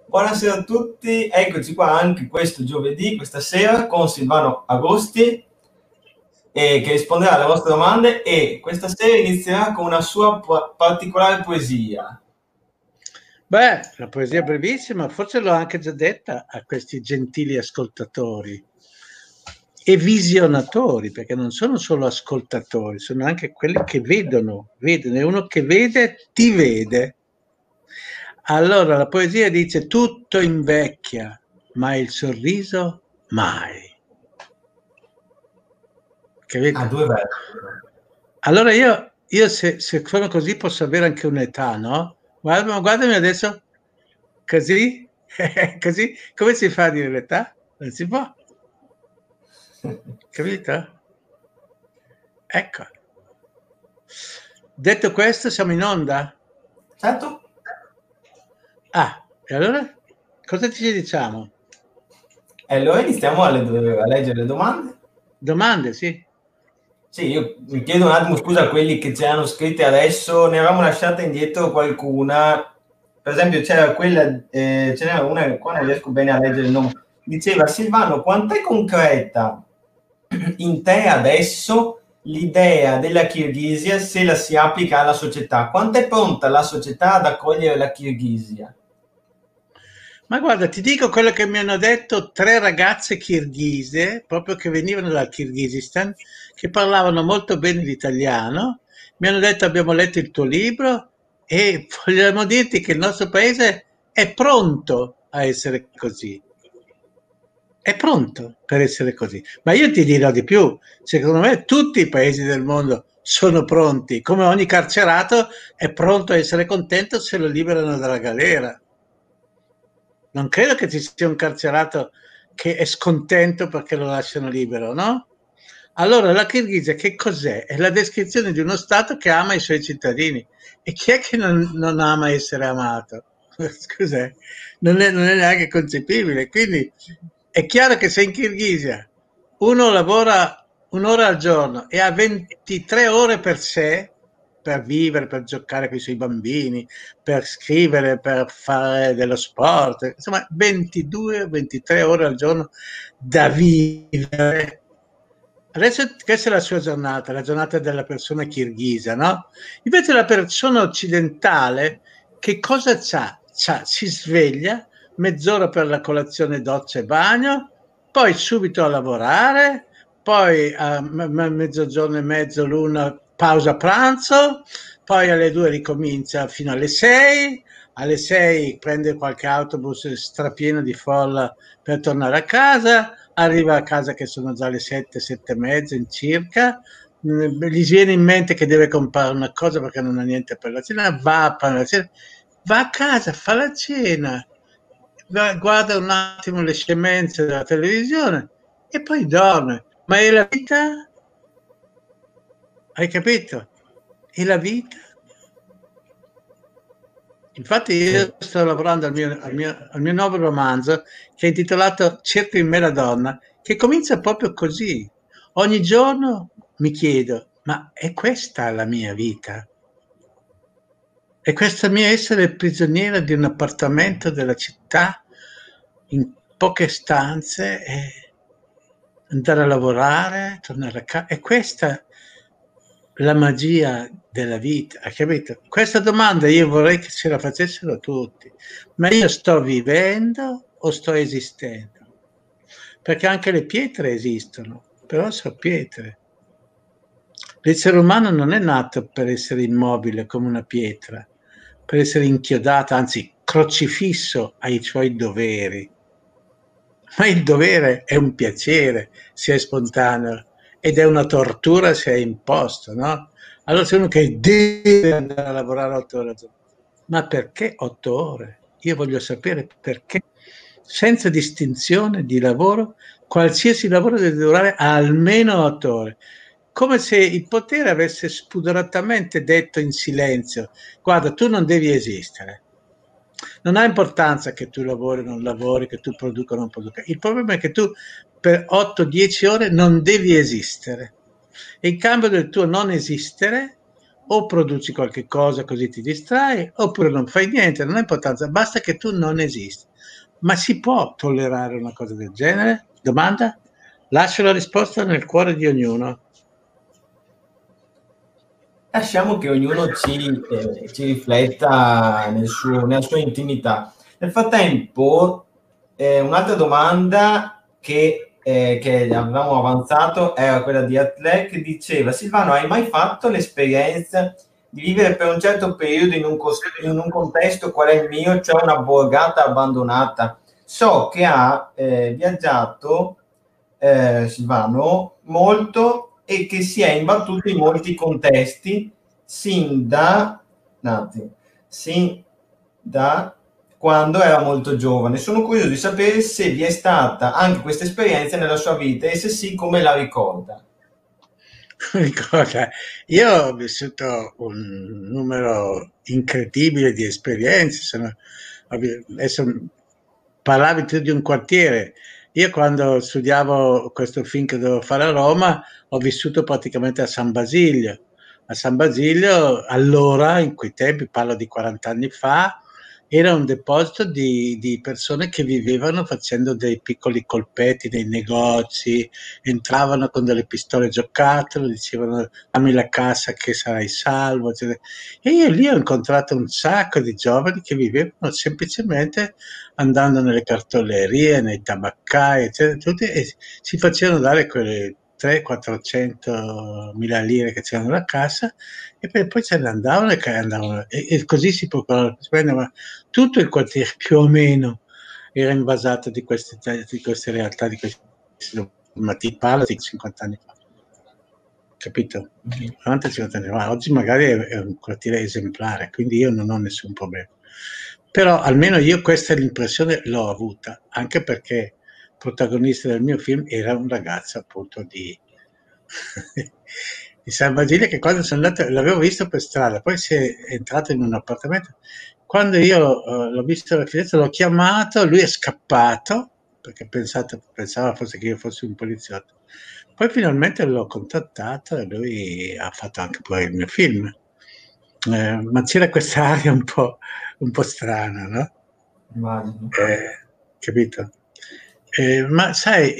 Buonasera a tutti, eccoci qua anche questo giovedì, questa sera con Silvano Agosti che risponderà alle vostre domande e questa sera inizierà con una sua particolare poesia. Beh, la poesia è brevissima, forse l'ho anche già detta a questi gentili ascoltatori e visionatori, perché non sono solo ascoltatori, sono anche quelli che vedono, e uno che vede ti vede. Allora la poesia dice: tutto invecchia, ma il sorriso mai. Ah, Capito? due versi. Allora io se sono così posso avere anche un'età, no? Guardami adesso, così, così, come si fa a dire l'età? Non si può, capito? Ecco. Detto questo, siamo in onda? Certo? Ah, e allora cosa ci diciamo? E allora iniziamo a leggere le domande. Domande, sì. Sì, io mi chiedo un attimo scusa a quelli che ci hanno scritte adesso, ne avevamo lasciata indietro qualcuna, per esempio c'era quella, ce n'era una, qua non riesco bene a leggere il nome, diceva Silvano, quant'è concreta in te adesso l'idea della Kirghisia se la si applica alla società? Quanto è pronta la società ad accogliere la Kirghisia? Ma guarda, ti dico quello che mi hanno detto tre ragazze kirghise, proprio che venivano dal Kirghizistan, che parlavano molto bene l'italiano. Mi hanno detto: abbiamo letto il tuo libro e vogliamo dirti che il nostro paese è pronto a essere così. È pronto per essere così. Ma io ti dirò di più, secondo me tutti i paesi del mondo sono pronti, come ogni carcerato è pronto a essere contento se lo liberano dalla galera. Non credo che ci sia un carcerato che è scontento perché lo lasciano libero, no? Allora, la Kirghizia che cos'è? È la descrizione di uno Stato che ama i suoi cittadini. E chi è che non ama essere amato? Scusa, non è neanche concepibile. Quindi è chiaro che se in Kirghizia uno lavora un'ora al giorno e ha 23 ore per sé, per vivere, per giocare con i suoi bambini, per scrivere, per fare dello sport, insomma 22-23 ore al giorno da vivere. Adesso questa è la sua giornata, la giornata della persona kirghisa, no? Invece la persona occidentale che cosa c'ha? Si sveglia, mezz'ora per la colazione, doccia e bagno, poi subito a lavorare, poi a mezzogiorno e mezzo, l'una pausa pranzo, poi alle 2 ricomincia fino alle 6, alle 6 prende qualche autobus strapieno di folla per tornare a casa, arriva a casa che sono già le 7, 7 e mezza in circa, gli viene in mente che deve comprare una cosa perché non ha niente per la cena, va a fare la cena, va a casa, fa la cena, guarda un attimo le scemenze della televisione e poi dorme. Ma è la vita? Hai capito? È la vita? Infatti io Sì. sto lavorando al mio nuovo romanzo che è intitolato Cerco in me la donna, che comincia proprio così. Ogni giorno mi chiedo, ma è questa la mia vita? È questa mia essere prigioniera di un appartamento della città in poche stanze e andare a lavorare, tornare a casa? È questa la magia della vita, hai capito? Questa domanda io vorrei che se la facessero tutti. Ma io sto vivendo o sto esistendo? Perché anche le pietre esistono, però sono pietre. L'essere umano non è nato per essere immobile come una pietra, per essere inchiodato, anzi crocifisso ai suoi doveri. Ma il dovere è un piacere se è spontaneo ed è una tortura se è imposto, no? Allora c'è uno che deve andare a lavorare 8 ore al giorno. Ma perché 8 ore? Io voglio sapere perché, senza distinzione di lavoro, qualsiasi lavoro deve durare almeno 8 ore. Come se il potere avesse spudoratamente detto in silenzio: guarda, tu non devi esistere. Non ha importanza che tu lavori o non lavori, che tu produca o non produca. Il problema è che tu per 8-10 ore non devi esistere. E in cambio del tuo non esistere, o produci qualche cosa così ti distrai, oppure non fai niente, non ha importanza, basta che tu non esisti. Ma si può tollerare una cosa del genere? Domanda? Lascio la risposta nel cuore di ognuno. Lasciamo che ognuno ci rifletta nella sua intimità. Nel frattempo, un'altra domanda che avevamo avanzato era quella di Atle, che diceva: Silvano, hai mai fatto l'esperienza di vivere per un certo periodo in un contesto qual è il mio, cioè una borgata abbandonata? So che ha viaggiato, Silvano, molto, e che si è imbattuto in molti contesti sin da quando era molto giovane. Sono curioso di sapere se vi è stata anche questa esperienza nella sua vita e se sì, come la ricorda. Ricorda, io ho vissuto un numero incredibile di esperienze. Adesso parlavi tu di un quartiere. Io quando studiavo questo film che dovevo fare a Roma, ho vissuto praticamente a San Basilio. A San Basilio, allora, in quei tempi, parlo di 40 anni fa, era un deposito di persone che vivevano facendo dei piccoli colpetti nei negozi, entravano con delle pistole giocattolo, dicevano dammi la cassa che sarai salvo, eccetera. E io lì ho incontrato un sacco di giovani che vivevano semplicemente andando nelle cartolerie, nei tabaccai, eccetera, tutti, e si facevano dare quelle 300-400 mila lire che c'erano alla cassa e poi se ne andavano e così si procuravano, ma tutto il quartiere più o meno era invasato di queste realtà, di questi parlo di 50 anni fa, capito? 40-50 anni fa. Oggi magari è un quartiere esemplare, quindi io non ho nessun problema. Però almeno io questa l'impressione l'ho avuta, anche perché il protagonista del mio film era un ragazzo appunto di, di San Bagile, che quando sono andato l'avevo visto per strada, poi si è entrato in un appartamento. Quando io l'ho visto alla finestra, l'ho chiamato, lui è scappato perché pensava forse che io fossi un poliziotto. Poi finalmente l'ho contattato e lui ha fatto anche poi il mio film. Ma c'era questa aria un po' strana, no? Immagino. Capito? Ma sai,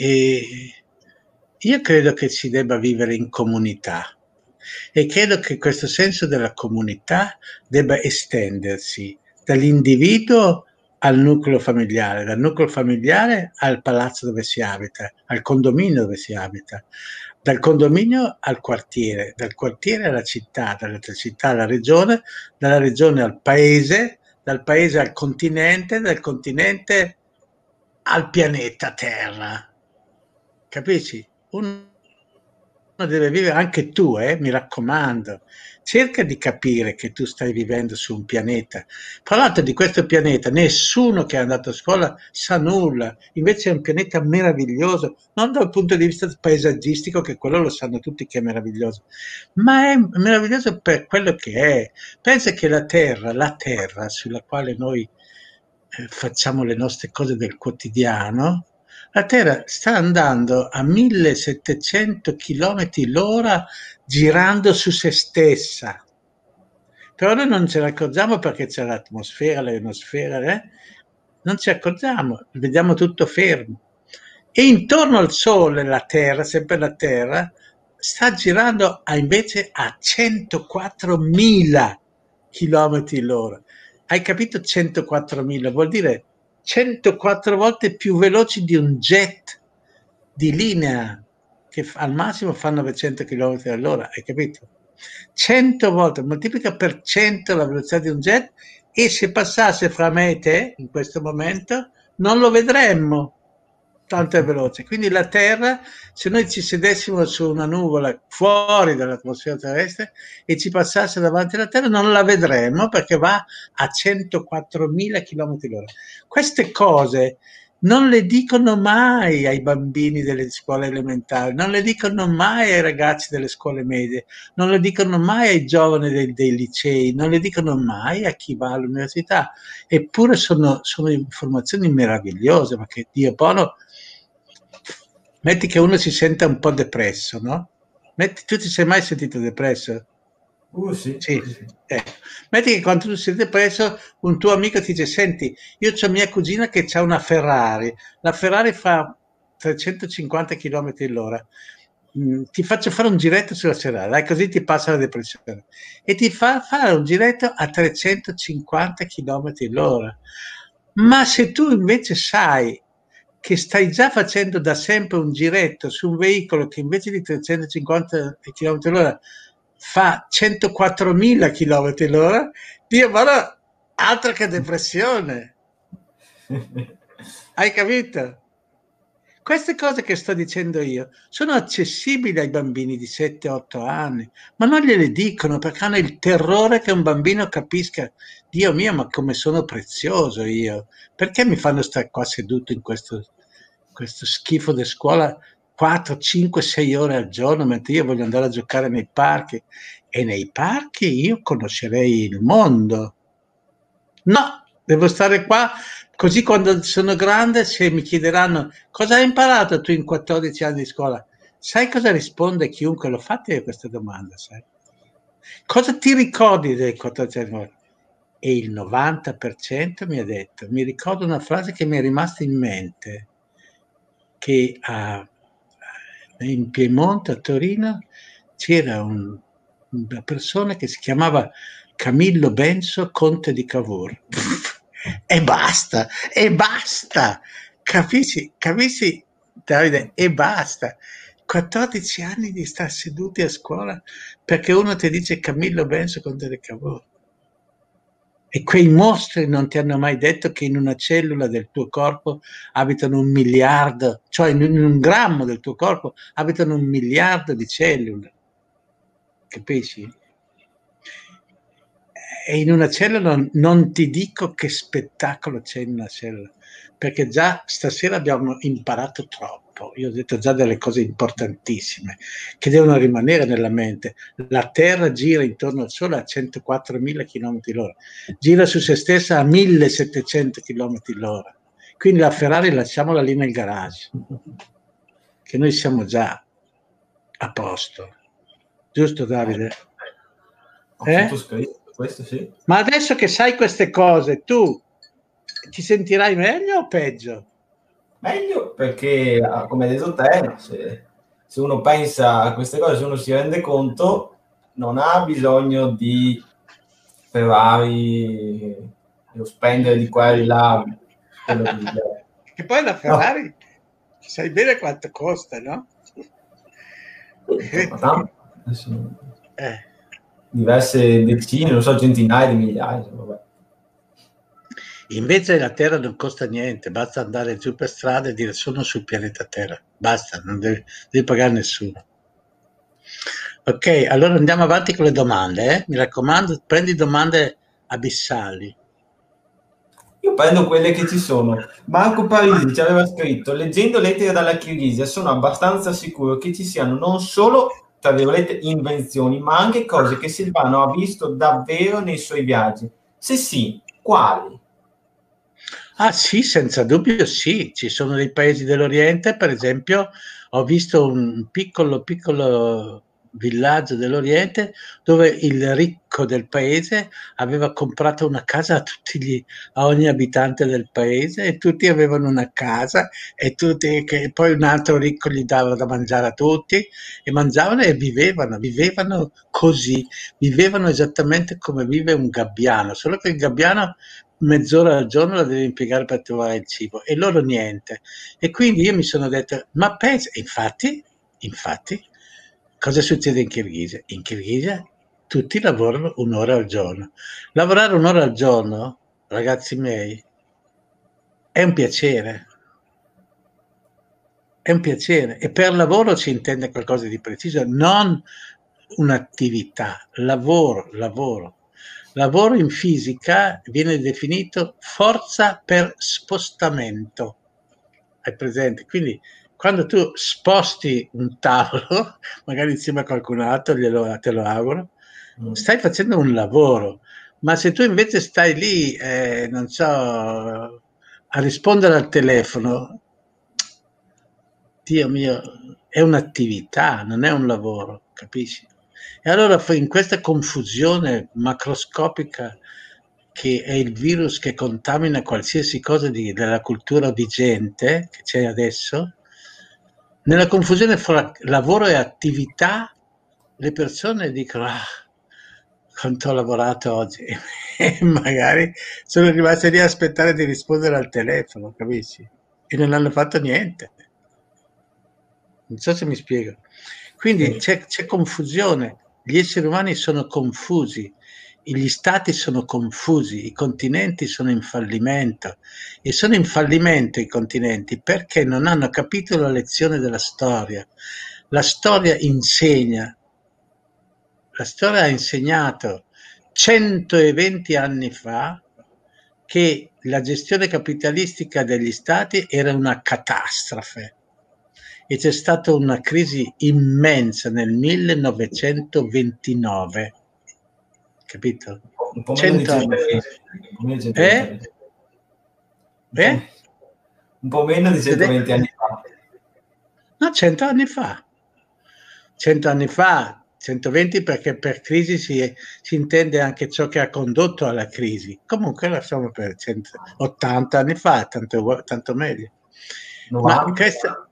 io credo che si debba vivere in comunità e credo che questo senso della comunità debba estendersi dall'individuo al nucleo familiare, dal nucleo familiare al palazzo dove si abita, al condominio dove si abita, dal condominio al quartiere, dal quartiere alla città, dalla città alla regione, dalla regione al paese, dal paese al continente, dal continente al pianeta Terra. Capisci? Uno deve vivere, anche tu, mi raccomando, cerca di capire che tu stai vivendo su un pianeta. Tra l'altro di questo pianeta nessuno che è andato a scuola sa nulla, invece è un pianeta meraviglioso, non dal punto di vista paesaggistico, che quello lo sanno tutti che è meraviglioso, ma è meraviglioso per quello che è. Pensa che la Terra sulla quale noi facciamo le nostre cose del quotidiano, la Terra sta andando a 1700 km l'ora girando su se stessa. Però noi non ce ne accorgiamo perché c'è l'atmosfera, l'ionosfera, non ci accorgiamo, vediamo tutto fermo. E intorno al Sole la Terra, sempre la Terra, sta girando invece a 104.000 km l'ora. Hai capito 104.000? Vuol dire 104 volte più veloci di un jet di linea che al massimo fa 900 km all'ora, hai capito? 100 volte, moltiplica per 100 la velocità di un jet e se passasse fra me e te in questo momento non lo vedremmo, tanto è veloce. Quindi la Terra, se noi ci sedessimo su una nuvola fuori dall'atmosfera terrestre e ci passasse davanti alla Terra, non la vedremmo perché va a 104.000 km l'ora. Queste cose non le dicono mai ai bambini delle scuole elementari, non le dicono mai ai ragazzi delle scuole medie, non le dicono mai ai giovani dei licei, non le dicono mai a chi va all'università. Eppure sono informazioni meravigliose, ma che Dio buono. Metti che uno si senta un po' depresso, no? Tu ti sei mai sentito depresso? Sì, Sì, sì, sì. ecco. Metti che quando tu siete preso, un tuo amico ti dice: Senti, io ho mia cugina che ha una Ferrari, la Ferrari fa 350 km all'ora. Ti faccio fare un giretto sulla Ferrari, dai, così ti passa la depressione. E ti fa fare un giretto a 350 km all'ora. Ma se tu invece sai che stai già facendo da sempre un giretto su un veicolo che invece di 350 km all'ora fa 104.000 km all'ora, Dio, ma no, altro che depressione, hai capito? Queste cose che sto dicendo io sono accessibili ai bambini di 7-8 anni, ma non gliele dicono perché hanno il terrore che un bambino capisca, Dio mio, ma come sono prezioso io, perché mi fanno stare qua seduto in questo schifo di scuola 4, 5, 6 ore al giorno, mentre io voglio andare a giocare nei parchi, e nei parchi io conoscerei il mondo. No, devo stare qua, così quando sono grande, se mi chiederanno cosa hai imparato tu in 14 anni di scuola, sai cosa risponde chiunque lo fate io questa domanda, sai? Cosa ti ricordi dei 14 anni di scuola? E il 90% mi ha detto, mi ricordo una frase che mi è rimasta in mente, che in Piemonte, a Torino, c'era una persona che si chiamava Camillo Benso, conte di Cavour. E basta, e basta. Capisci, capisci, Davide? E basta. 14 anni di star seduti a scuola perché uno ti dice Camillo Benso, conte di Cavour. E quei mostri non ti hanno mai detto che in una cellula del tuo corpo abitano 1 miliardo, cioè in un grammo del tuo corpo abitano 1 miliardo di cellule, capisci? E in una cellula non ti dico che spettacolo c'è in una cellula, perché già stasera abbiamo imparato troppo. Io ho detto già delle cose importantissime che devono rimanere nella mente. La Terra gira intorno al Sole a 104.000 km l'ora, gira su se stessa a 1.700 km l'ora. Quindi la Ferrari lasciamola lì nel garage, che noi siamo già a posto. Giusto, Eh, Davide? Ho Eh? sottoscritto, questo sì. Ma adesso che sai queste cose, tu ti sentirai meglio o peggio? Meglio perché, come hai detto te, no, se uno pensa a queste cose, se uno si rende conto, non ha bisogno di Ferrari o spendere di qua e di là quello che gli serve. Che poi la No, Ferrari, sai bene quanto costa, no? insomma, tanto, adesso, Eh. diverse decine, non so, centinaia di migliaia. Vabbè. Invece la Terra non costa niente, basta andare giù per strada e dire sono sul pianeta Terra, basta, non devi pagare nessuno. Ok, allora andiamo avanti con le domande, eh? Mi raccomando, prendi domande abissali. Io prendo quelle che ci sono. Marco Parisi ci aveva scritto: leggendo lettere dalla Kirghizia, sono abbastanza sicuro che ci siano non solo, tra virgolette, invenzioni, ma anche cose che Silvano ha visto davvero nei suoi viaggi. Se sì, quali? Ah sì, senza dubbio sì, ci sono dei paesi dell'Oriente, per esempio, ho visto un piccolo, piccolo villaggio dell'Oriente dove il ricco del paese aveva comprato una casa a ogni abitante del paese e tutti avevano una casa e tutti, che poi un altro ricco gli dava da mangiare a tutti e mangiavano e vivevano così, vivevano esattamente come vive un gabbiano, solo che il gabbiano mezz'ora al giorno la devi impiegare per trovare il cibo e loro niente. E quindi io mi sono detto, ma pensa, infatti, cosa succede in Kirghisia? In Kirghisia tutti lavorano 1 ora al giorno. Lavorare 1 ora al giorno, ragazzi miei, è un piacere. È un piacere e per lavoro si intende qualcosa di preciso, non un'attività, lavoro, lavoro. Lavoro in fisica viene definito forza per spostamento. Hai presente? Quindi quando tu sposti un tavolo, magari insieme a qualcun altro, te lo auguro, Mm. stai facendo un lavoro. Ma se tu invece stai lì, non so, a rispondere al telefono, Dio mio, è un'attività, non è un lavoro, capisci? E allora in questa confusione macroscopica che è il virus che contamina qualsiasi cosa della cultura vigente che c'è adesso, nella confusione fra lavoro e attività, le persone dicono: "Ah, quanto ho lavorato oggi", e magari sono rimaste lì a aspettare di rispondere al telefono, capisci? E non hanno fatto niente. Non so se mi spiego. Quindi Sì. c'è confusione, gli esseri umani sono confusi, gli stati sono confusi, i continenti sono in fallimento e sono in fallimento i continenti perché non hanno capito la lezione della storia. La storia insegna, la storia ha insegnato 120 anni fa che la gestione capitalistica degli stati era una catastrofe e c'è stata una crisi immensa nel 1929, capito? Un po' meno di 100 anni 120, fa. un po' meno di 120 Eh? anni fa. Eh? Un po' meno di T'ho de- 120 anni fa. No, 100 anni fa. 100 anni fa, 120 perché per crisi si intende anche ciò che ha condotto alla crisi. Comunque lasciamo per 180 anni fa, tanto meglio. Ma 90? questa,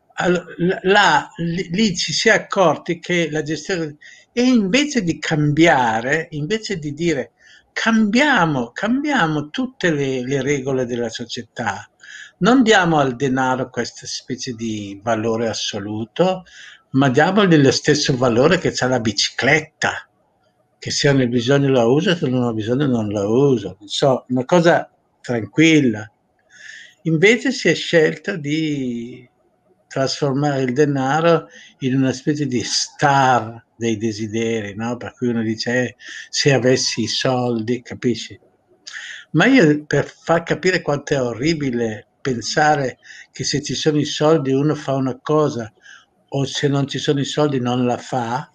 lì ci si è accorti che la gestione... E invece di cambiare, invece di dire cambiamo tutte le regole della società, non diamo al denaro questa specie di valore assoluto, ma diamogli lo stesso valore che c'ha la bicicletta, che se hanno bisogno la uso, se non ho bisogno non la uso, non so, una cosa tranquilla. Invece si è scelto di trasformare il denaro in una specie di star dei desideri, no? Per cui uno dice, se avessi i soldi, capisci? Ma io per far capire quanto è orribile pensare che se ci sono i soldi uno fa una cosa o se non ci sono i soldi non la fa,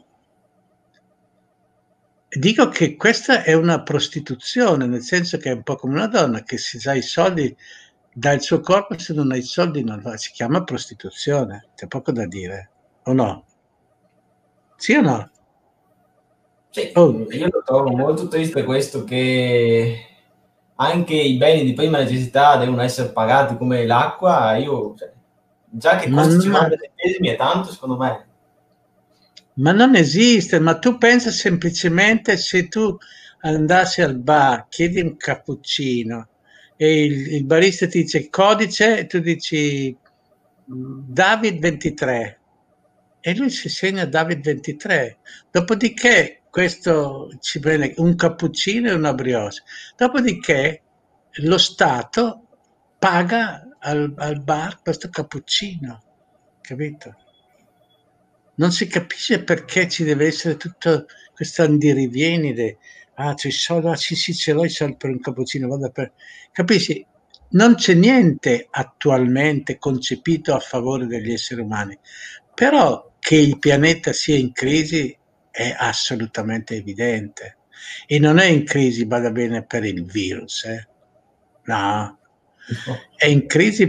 dico che questa è una prostituzione, nel senso che è un po' come una donna che se ha i soldi dà il suo corpo, se non ha i soldi non va, si chiama prostituzione, c'è poco da dire, o no? Sì o no? Sì, Oh, io lo trovo molto triste questo che anche i beni di prima necessità devono essere pagati come l'acqua. Io, cioè, già che ma, costi ma 50 centesimi è tanto, secondo me. Ma non esiste, ma tu pensa semplicemente se tu andassi al bar, chiedi un cappuccino e il barista ti dice codice e tu dici David 23 e lui si segna David 23. Dopodiché questo ci prende un cappuccino e una brioche. Dopodiché lo Stato paga al bar questo cappuccino, capito? Non si capisce perché ci deve essere tutto questo andirivieni, ah, c'è i soldi, ah, sì, sì, ce l'ho i soldi per un cappuccino, vado per... Capisci? Non c'è niente attualmente concepito a favore degli esseri umani, però che il pianeta sia in crisi è assolutamente evidente. E non è in crisi, bada bene, per il virus, no, è in crisi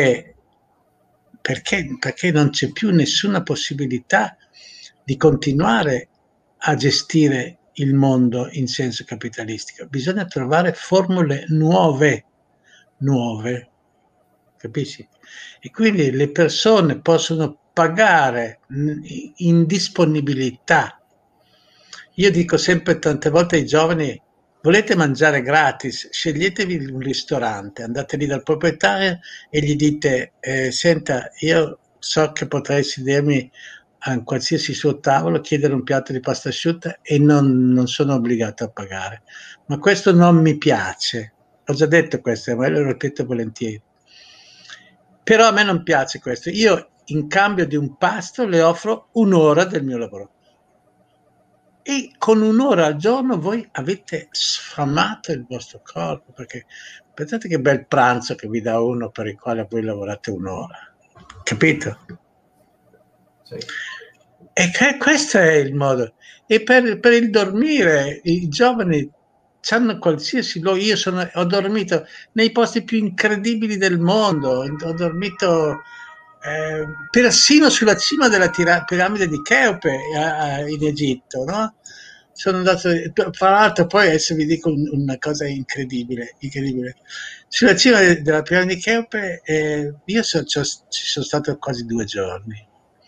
perché non c'è più nessuna possibilità di continuare a gestire il mondo in senso capitalistico. Bisogna trovare formule nuove, capisci? E quindi le persone possono pagare in disponibilità. Io dico sempre tante volte ai giovani, volete mangiare gratis, sceglietevi un ristorante, andate lì dal proprietario e gli dite, senta, io so che potrei sedermi a qualsiasi suo tavolo, chiedere un piatto di pasta asciutta e non sono obbligato a pagare. Ma questo non mi piace. Ho già detto questo, ma lo ripeto volentieri. Però a me non piace questo. Io in cambio di un pasto le offro un'ora del mio lavoro. E con un'ora al giorno voi avete sfamato il vostro corpo, perché pensate che bel pranzo che vi dà uno per il quale voi lavorate un'ora, capito? Sì. E questo è il modo. E per il dormire, i giovani hanno qualsiasi luogo. Ho dormito nei posti più incredibili del mondo, ho dormito persino sulla cima della piramide di Cheope in Egitto, no? Sono andato, tra l'altro poi adesso vi dico una cosa incredibile, incredibile. Sulla cima della piramide di Cheope io ci sono stato quasi 2 giorni.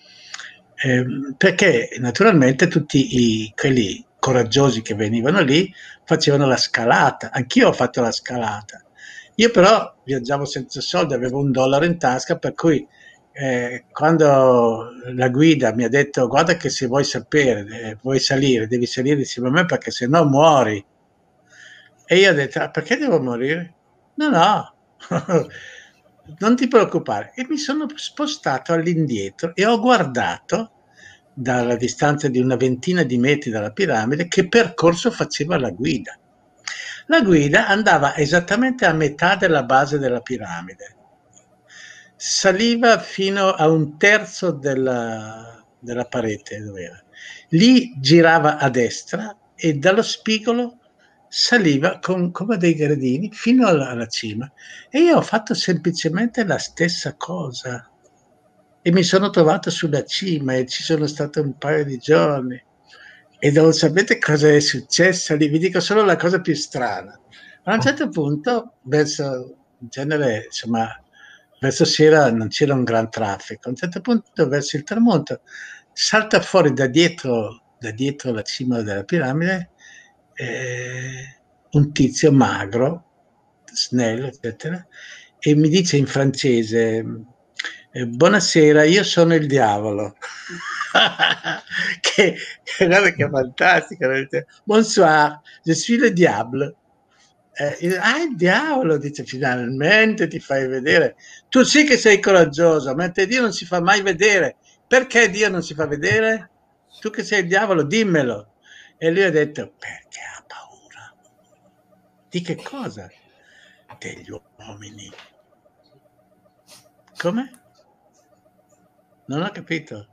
Perché naturalmente tutti quelli coraggiosi che venivano lì facevano la scalata, anch'io ho fatto la scalata. Io però viaggiavo senza soldi, avevo $1 in tasca, per cui quando la guida mi ha detto guarda che se vuoi sapere, vuoi salire, devi salire insieme a me perché se no muori. E io ho detto, "Ah, perché devo morire? No, no, non ti preoccupare." E mi sono spostato all'indietro e ho guardato dalla distanza di una ventina di metri dalla piramide che percorso faceva la guida. La guida andava esattamente a metà della base della piramide, saliva fino a un terzo della parete dove era. Lì girava a destra e dallo spigolo saliva come dei gradini fino alla cima. E io ho fatto semplicemente la stessa cosa. E mi sono trovato sulla cima e ci sono stato un paio di giorni. E non sapete cosa è successo lì, vi dico solo la cosa più strana. A un certo punto, verso, in genere, insomma, verso sera non c'era un gran traffico. A un certo punto, verso il tramonto, salta fuori da dietro la cima della piramide, un tizio magro, snello, eccetera, e mi dice in francese, buonasera, io sono il diavolo. Guarda che fantastico. Bonsoir, je suis le diable. Il diavolo, dice, finalmente ti fai vedere. Tu sì che sei coraggioso, mentre Dio non si fa mai vedere. Perché Dio non si fa vedere? Tu che sei il diavolo, dimmelo. E lui ha detto, perché ha paura. Di che cosa? Degli uomini. Come? Non ho capito.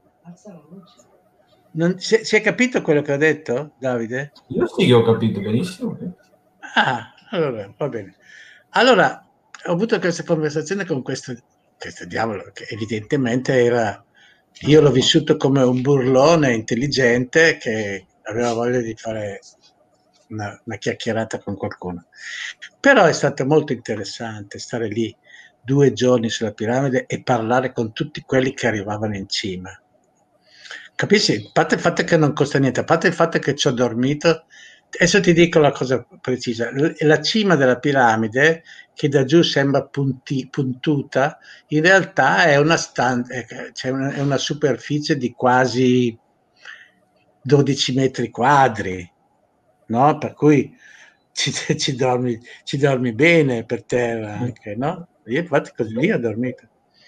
Si è capito quello che ho detto, Davide? Io sì che ho capito benissimo. Ah, allora va bene. Allora, ho avuto questa conversazione con questo diavolo che evidentemente era, io l'ho vissuto come un burlone intelligente che aveva voglia di fare una chiacchierata con qualcuno. Però è stato molto interessante stare lì 2 giorni sulla piramide e parlare con tutti quelli che arrivavano in cima. Capisci? A parte il fatto che non costa niente, a parte il fatto che ci ho dormito, adesso ti dico la cosa precisa. La cima della piramide, che da giù sembra puntuta, in realtà è è una superficie di quasi 12 metri quadri, no? Per cui ci dormi bene per terra anche, no? Io infatti così lì ho dormito.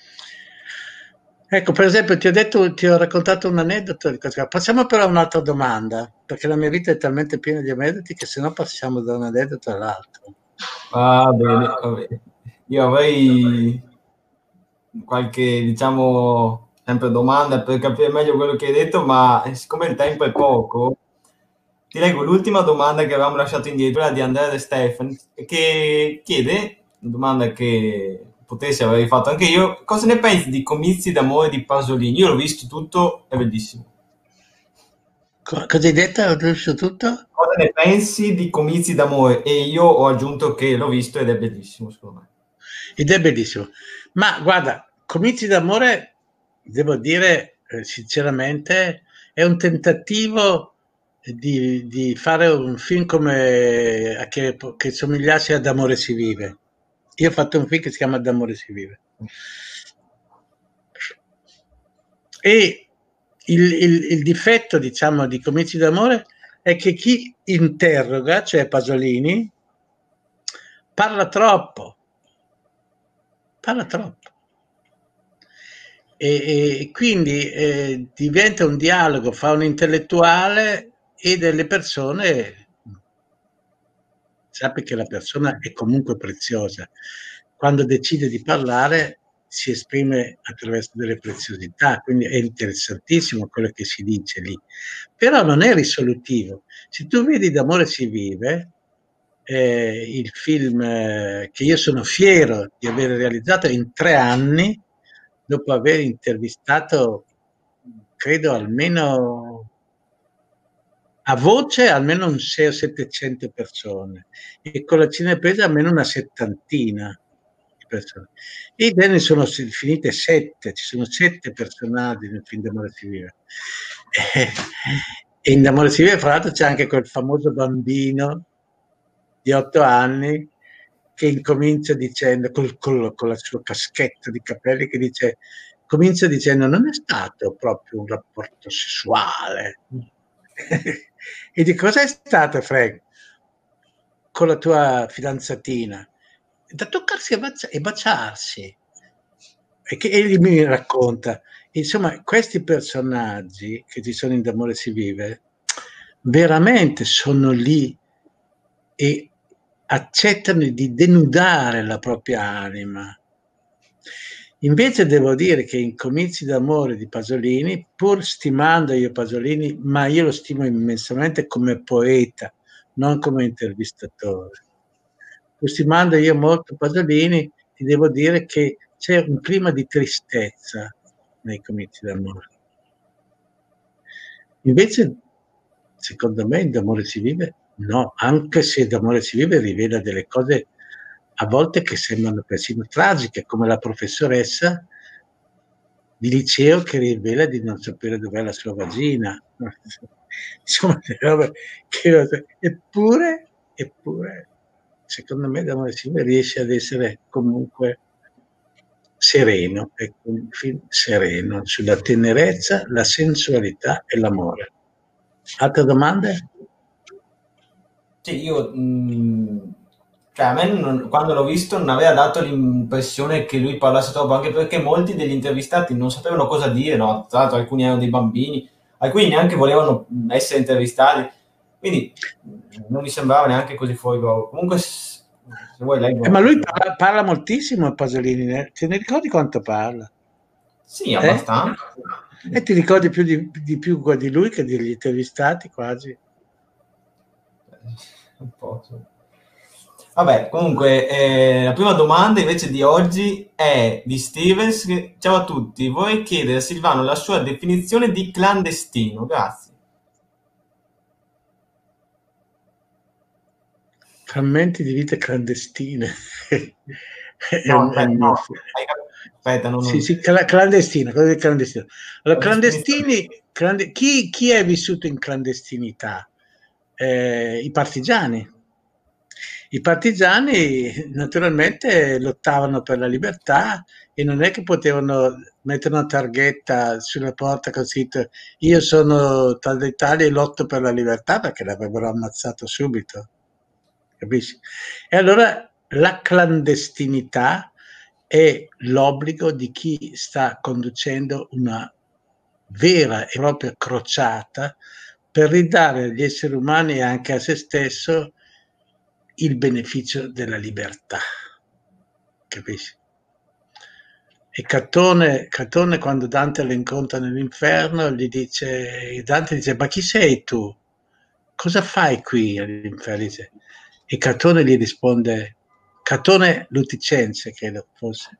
Ecco, per esempio, ti ho raccontato un aneddoto di questo. Passiamo però a un'altra domanda, perché la mia vita è talmente piena di aneddoti che se no passiamo da un aneddoto all'altro. Va bene, va bene. Io avrei qualche, diciamo, sempre domanda per capire meglio quello che hai detto, ma siccome il tempo è poco, ti leggo l'ultima domanda che avevamo lasciato indietro, la di Andrea De Stefani, che chiede, una domanda che potessi aver fatto anche io, cosa ne pensi di Comizi d'amore di Pasolini? Io l'ho visto tutto, è bellissimo. Cosa hai detto? Ho visto tutto? Cosa ne pensi di Comizi d'amore? E io ho aggiunto che l'ho visto ed è bellissimo, secondo me. Ed è bellissimo. Ma guarda, Comizi d'amore, devo dire sinceramente, è un tentativo di fare un film che somigliasse ad Amore si vive. Io ho fatto un film che si chiama D'amore si vive. E il difetto, diciamo, di Comizi d'amore è che chi interroga, cioè Pasolini, parla troppo. Parla troppo. E quindi diventa un dialogo fra un intellettuale e delle persone. Sappi che la persona è comunque preziosa. Quando decide di parlare si esprime attraverso delle preziosità, quindi è interessantissimo quello che si dice lì. Però non è risolutivo. Se tu vedi D'amore si vive, il film che io sono fiero di aver realizzato in 3 anni, dopo aver intervistato, credo almeno a voce almeno un 6 o 700 persone e con la cinepresa almeno una settantina di persone. E ne sono finite 7, ci sono 7 personaggi nel film D'amore si vive. E in D'amore si vive, fra l'altro, c'è anche quel famoso bambino di 8 anni che incomincia dicendo, con la sua caschetta di capelli, che dice, comincia dicendo non è stato proprio un rapporto sessuale. E di cosa è stato, Frank? Con la tua fidanzatina? Da toccarsi e baciarsi. E che egli mi racconta. Insomma, questi personaggi che ci sono in D'amore si vive, veramente sono lì e accettano di denudare la propria anima. Invece devo dire che in Comizi d'amore di Pasolini, pur stimando io Pasolini, ma io lo stimo immensamente come poeta, non come intervistatore. Pur stimando io molto Pasolini, ti devo dire che c'è un clima di tristezza nei Comizi d'amore. Invece, secondo me, in D'amore si vive, no, anche se D'amore si vive rivela delle cose a volte che sembrano persino tragiche, come la professoressa di liceo che rivela di non sapere dov'è la sua vagina. Insomma, eppure, secondo me, D'amore si vive riesce ad essere comunque sereno, è un film sereno sulla tenerezza, la sensualità e l'amore. Altre domande? Sì, io, cioè a me quando l'ho visto non aveva dato l'impressione che lui parlasse troppo, anche perché molti degli intervistati non sapevano cosa dire, no? Tra l'altro alcuni erano dei bambini, alcuni neanche volevano essere intervistati, quindi non mi sembrava neanche così fuori luogo. Comunque, se vuoi leggo. Ma lui parla moltissimo a Pasolini, te ne ricordi quanto parla? Sì, abbastanza. E ti ricordi più di più di lui che degli intervistati quasi? Un po'. Vabbè, comunque, la prima domanda invece di oggi è di Stevens. Ciao a tutti, vorrei chiedere a Silvano la sua definizione di clandestino. Grazie. Frammenti di vite clandestine. No, aspetta, no. Aspetta, Sì, sì, clandestina, cosa è clandestino? Allora, La definizione. chi è vissuto in clandestinità? I partigiani. I partigiani naturalmente lottavano per la libertà e non è che potevano mettere una targhetta sulla porta con scritto io sono tal dei tali e lotto per la libertà, perché l'avrebbero ammazzato subito, capisci? E allora la clandestinità è l'obbligo di chi sta conducendo una vera e propria crociata per ridare agli esseri umani e anche a se stesso il beneficio della libertà, capisci? E Catone, quando Dante lo incontra nell'inferno, Dante dice, ma chi sei tu? Cosa fai qui all'inferno? E Catone gli risponde, Catone Luticense, credo fosse,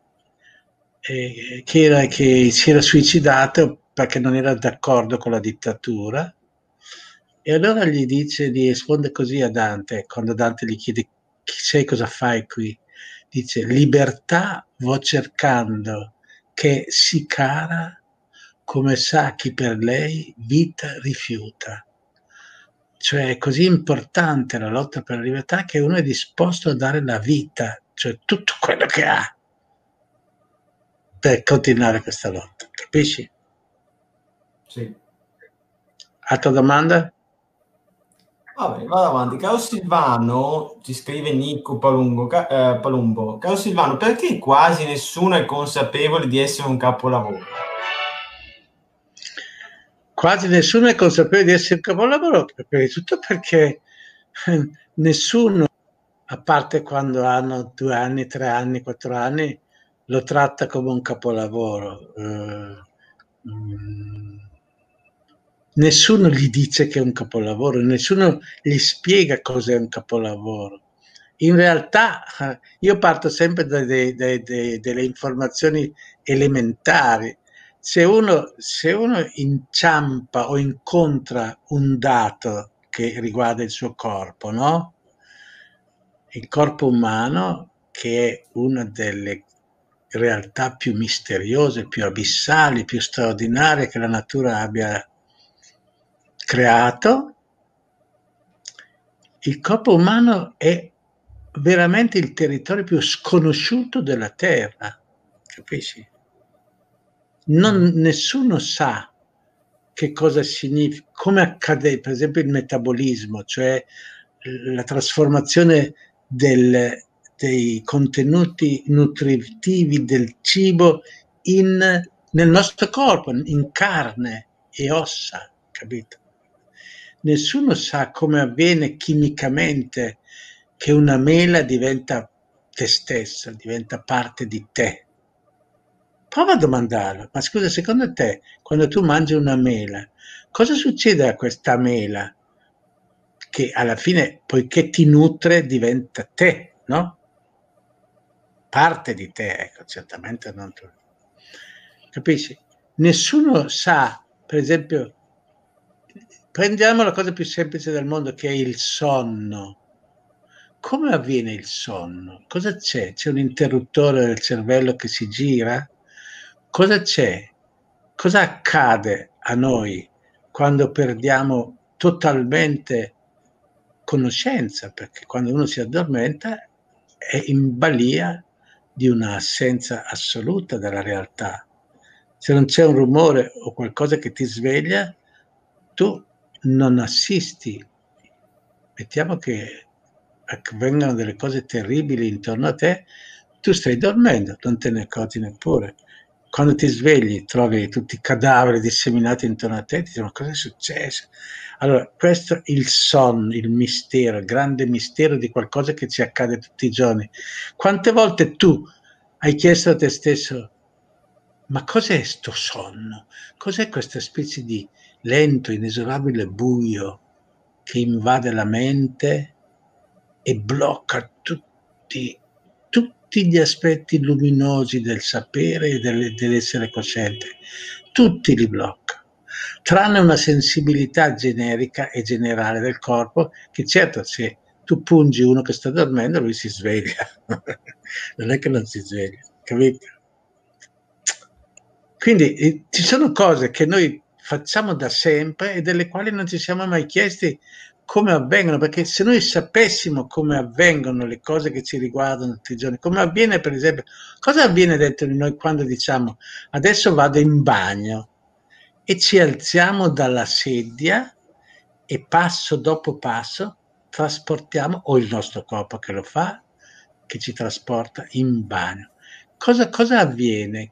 che si era suicidato perché non era d'accordo con la dittatura. E allora gli risponde così a Dante, quando Dante gli chiede chi sei, cosa fai qui? Dice, libertà vo cercando, che sì cara, come sa chi per lei vita rifiuta. Cioè è così importante la lotta per la libertà che uno è disposto a dare la vita, cioè tutto quello che ha, per continuare questa lotta, capisci? Sì. Altra domanda? Vabbè, vado avanti. Caro Silvano, ci scrive Nico Palumbo. Caro Silvano, perché quasi nessuno è consapevole di essere un capolavoro? Quasi nessuno è consapevole di essere un capolavoro, prima di tutto perché nessuno, a parte quando hanno 2 anni, 3 anni, 4 anni, lo tratta come un capolavoro. Nessuno gli dice che è un capolavoro, nessuno gli spiega cos'è un capolavoro. In realtà io parto sempre delle informazioni elementari. Se uno inciampa o incontra un dato che riguarda il suo corpo, no? Il corpo umano, che è una delle realtà più misteriose, più abissali, più straordinarie che la natura abbia creato, il corpo umano è veramente il territorio più sconosciuto della Terra, capisci? Nessuno sa che cosa significa, come accade, per esempio, il metabolismo, cioè la trasformazione dei contenuti nutritivi del cibo nel nostro corpo, in carne e ossa, capito? Nessuno sa come avviene chimicamente che una mela diventa te stessa, diventa parte di te. Prova a domandarlo, ma scusa, secondo te, quando tu mangi una mela, cosa succede a questa mela? Che alla fine, poiché ti nutre, diventa te, no? Parte di te, ecco, certamente non tu. Capisci? Nessuno sa, per esempio, prendiamo la cosa più semplice del mondo che è il sonno. Come avviene il sonno? Cosa c'è? C'è un interruttore del cervello che si gira? Cosa c'è? Cosa accade a noi quando perdiamo totalmente conoscenza? Perché quando uno si addormenta è in balia di un'assenza assoluta della realtà. Se non c'è un rumore o qualcosa che ti sveglia, tu non assisti. Mettiamo che avvengano delle cose terribili intorno a te, tu stai dormendo, non te ne accorgi neppure. Quando ti svegli trovi tutti i cadaveri disseminati intorno a te, ti dicono cosa è successo? Allora, questo è il sonno, il mistero, il grande mistero di qualcosa che ci accade tutti i giorni. Quante volte tu hai chiesto a te stesso, ma cos'è sto sonno? Cos'è questa specie di lento, inesorabile buio che invade la mente e blocca tutti gli aspetti luminosi del sapere e dell'essere cosciente? Tutti li blocca, tranne una sensibilità generica e generale del corpo che certo se tu pungi uno che sta dormendo lui si sveglia, non è che non si sveglia, capito? Quindi ci sono cose che noi facciamo da sempre e delle quali non ci siamo mai chiesti come avvengono, perché se noi sapessimo come avvengono le cose che ci riguardano tutti i giorni, come avviene per esempio, cosa avviene dentro di noi quando diciamo adesso vado in bagno e ci alziamo dalla sedia e passo dopo passo trasportiamo, o il nostro corpo che lo fa, che ci trasporta in bagno. Cosa avviene?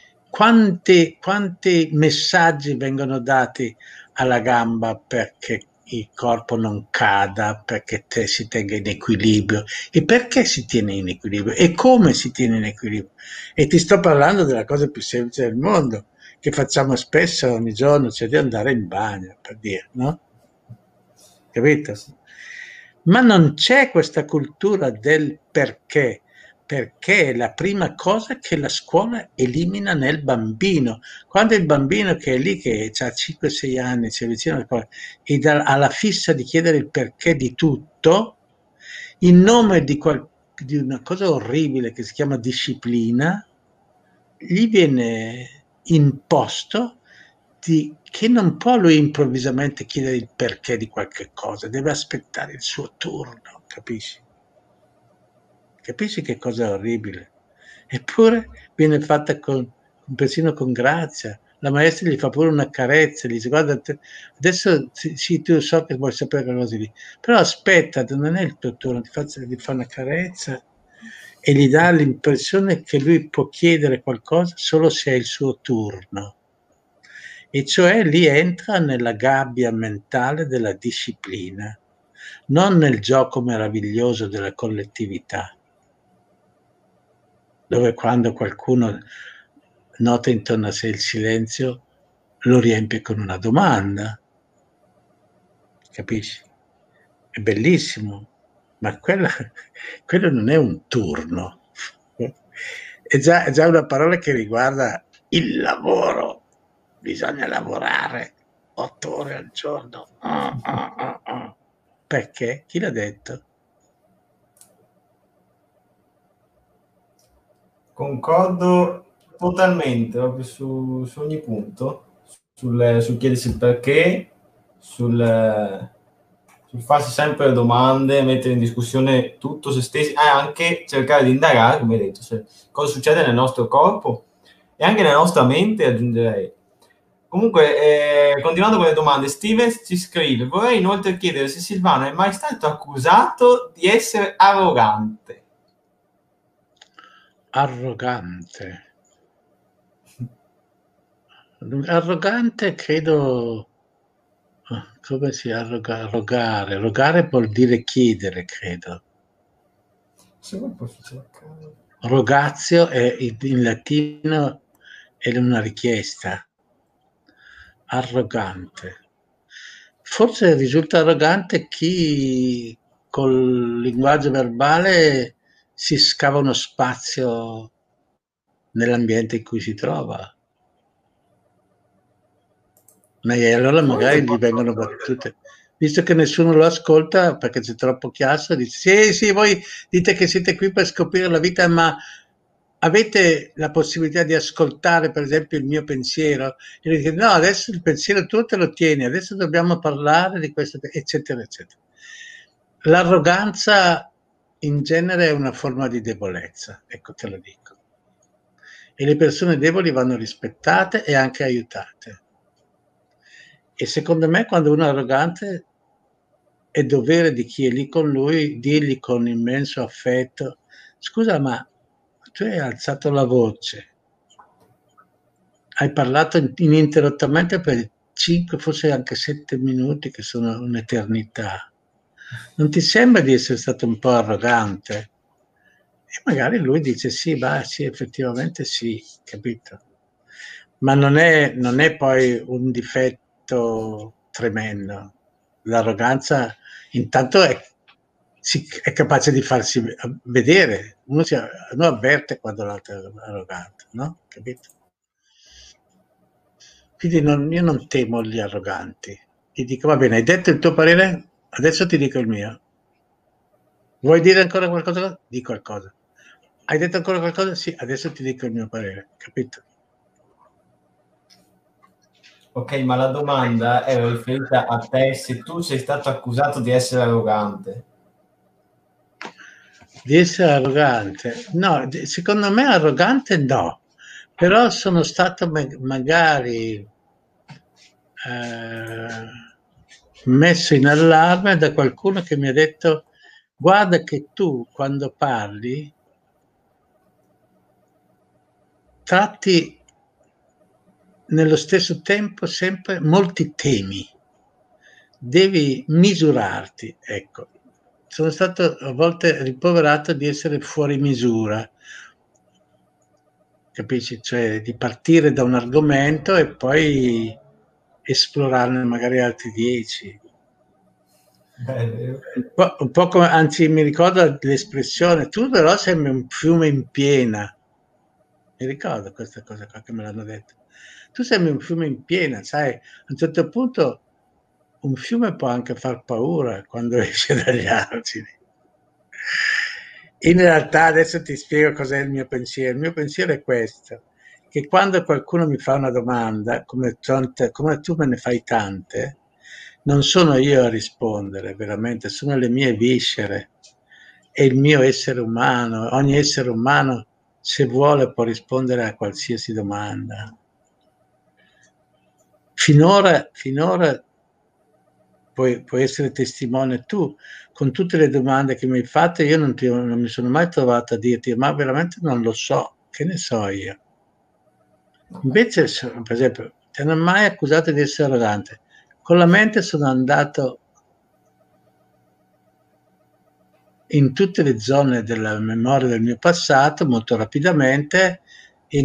Quanti messaggi vengono dati alla gamba perché il corpo non cada, perché te si tenga in equilibrio e perché si tiene in equilibrio e come si tiene in equilibrio. E ti sto parlando della cosa più semplice del mondo, che facciamo spesso ogni giorno, cioè di andare in bagno, per dire, no? Capito? Ma non c'è questa cultura del perché è la prima cosa che la scuola elimina nel bambino. Quando il bambino che è lì, che ha 5-6 anni, si avvicina alle cose, e alla fissa di chiedere il perché di tutto, in nome di una cosa orribile che si chiama disciplina, gli viene imposto che non può lui improvvisamente chiedere il perché di qualche cosa, deve aspettare il suo turno, capisci? Capisci che cosa orribile? Eppure viene fatta persino con grazia. La maestra gli fa pure una carezza, gli dice guarda, adesso sì, tu so che vuoi sapere quelle cose lì, però aspetta, non è il tuo turno, ti fa una carezza e gli dà l'impressione che lui può chiedere qualcosa solo se è il suo turno. E cioè lì entra nella gabbia mentale della disciplina, non nel gioco meraviglioso della collettività, dove quando qualcuno nota intorno a sé il silenzio lo riempie con una domanda, capisci? È bellissimo, ma quello non è un turno, è già una parola che riguarda il lavoro. Bisogna lavorare 8 ore al giorno. Perché? Chi l'ha detto? Concordo totalmente proprio su ogni punto, sul chiedersi il perché, sul farsi sempre domande, mettere in discussione tutto se stessi, e anche cercare di indagare, come hai detto, cosa succede nel nostro corpo e anche nella nostra mente, aggiungerei. Comunque, continuando con le domande, Stevens ci scrive: vorrei inoltre chiedere se Silvano è mai stato accusato di essere arrogante. Arrogante. Arrogante credo. Come si arrogare? Arrogare vuol dire chiedere, credo. Se vuoi posso cercare. Rogatio è in latino è una richiesta. Arrogante. Forse risulta arrogante chi col linguaggio verbale si scava uno spazio nell'ambiente in cui si trova. E allora magari Forse gli posso. vengono battute. Visto che nessuno lo ascolta perché c'è troppo chiasso, dice: sì, sì, voi dite che siete qui per scoprire la vita, ma avete la possibilità di ascoltare, per esempio, il mio pensiero? E lui dice: no, adesso il pensiero tu te lo tieni, adesso dobbiamo parlare di questo, eccetera, eccetera. L'arroganza in genere è una forma di debolezza, ecco, te lo dico. E le persone deboli vanno rispettate e anche aiutate. E secondo me quando uno è arrogante è dovere di chi è lì con lui dirgli con immenso affetto: scusa, ma tu hai alzato la voce, hai parlato ininterrottamente per 5, forse anche 7 minuti, che sono un'eternità. Non ti sembra di essere stato un po' arrogante? E magari lui dice sì, sì, effettivamente sì, capito? Ma non è poi un difetto tremendo. L'arroganza intanto è capace di farsi vedere, uno avverte quando l'altro è arrogante, no? Capito? Quindi io non temo gli arroganti. Ti dico, va bene, hai detto il tuo parere, adesso ti dico il mio. Vuoi dire ancora qualcosa? Di qualcosa. Hai detto ancora qualcosa? Sì, adesso ti dico il mio parere, capito? Ok, ma la domanda era riferita a te se tu sei stato accusato di essere arrogante. Di essere arrogante? No, secondo me arrogante no, però sono stato magari eh, messo in allarme da qualcuno che mi ha detto: guarda che tu quando parli tratti nello stesso tempo sempre molti temi, devi misurarti, ecco. Sono stato a volte rimproverato di essere fuori misura, capisci? Cioè di partire da un argomento e poi esplorarne magari altri 10. Un po' come, anzi mi ricordo l'espressione, tu però sembri un fiume in piena. Mi ricordo questa cosa qua che me l'hanno detto. Tu sembri un fiume in piena, sai, a un certo punto un fiume può anche far paura quando esce dagli argini. In realtà adesso ti spiego cos'è il mio pensiero. Il mio pensiero è questo, che quando qualcuno mi fa una domanda, come tu me ne fai tante, non sono io a rispondere, veramente, sono le mie viscere, è il mio essere umano. Ogni essere umano, se vuole, può rispondere a qualsiasi domanda. Finora puoi essere testimone tu, con tutte le domande che mi hai fatto, io non mi sono mai trovato a dirti, ma veramente non lo so, che ne so io. Invece, per esempio, ti hanno mai accusato di essere arrogante? Con la mente sono andato in tutte le zone della memoria del mio passato molto rapidamente e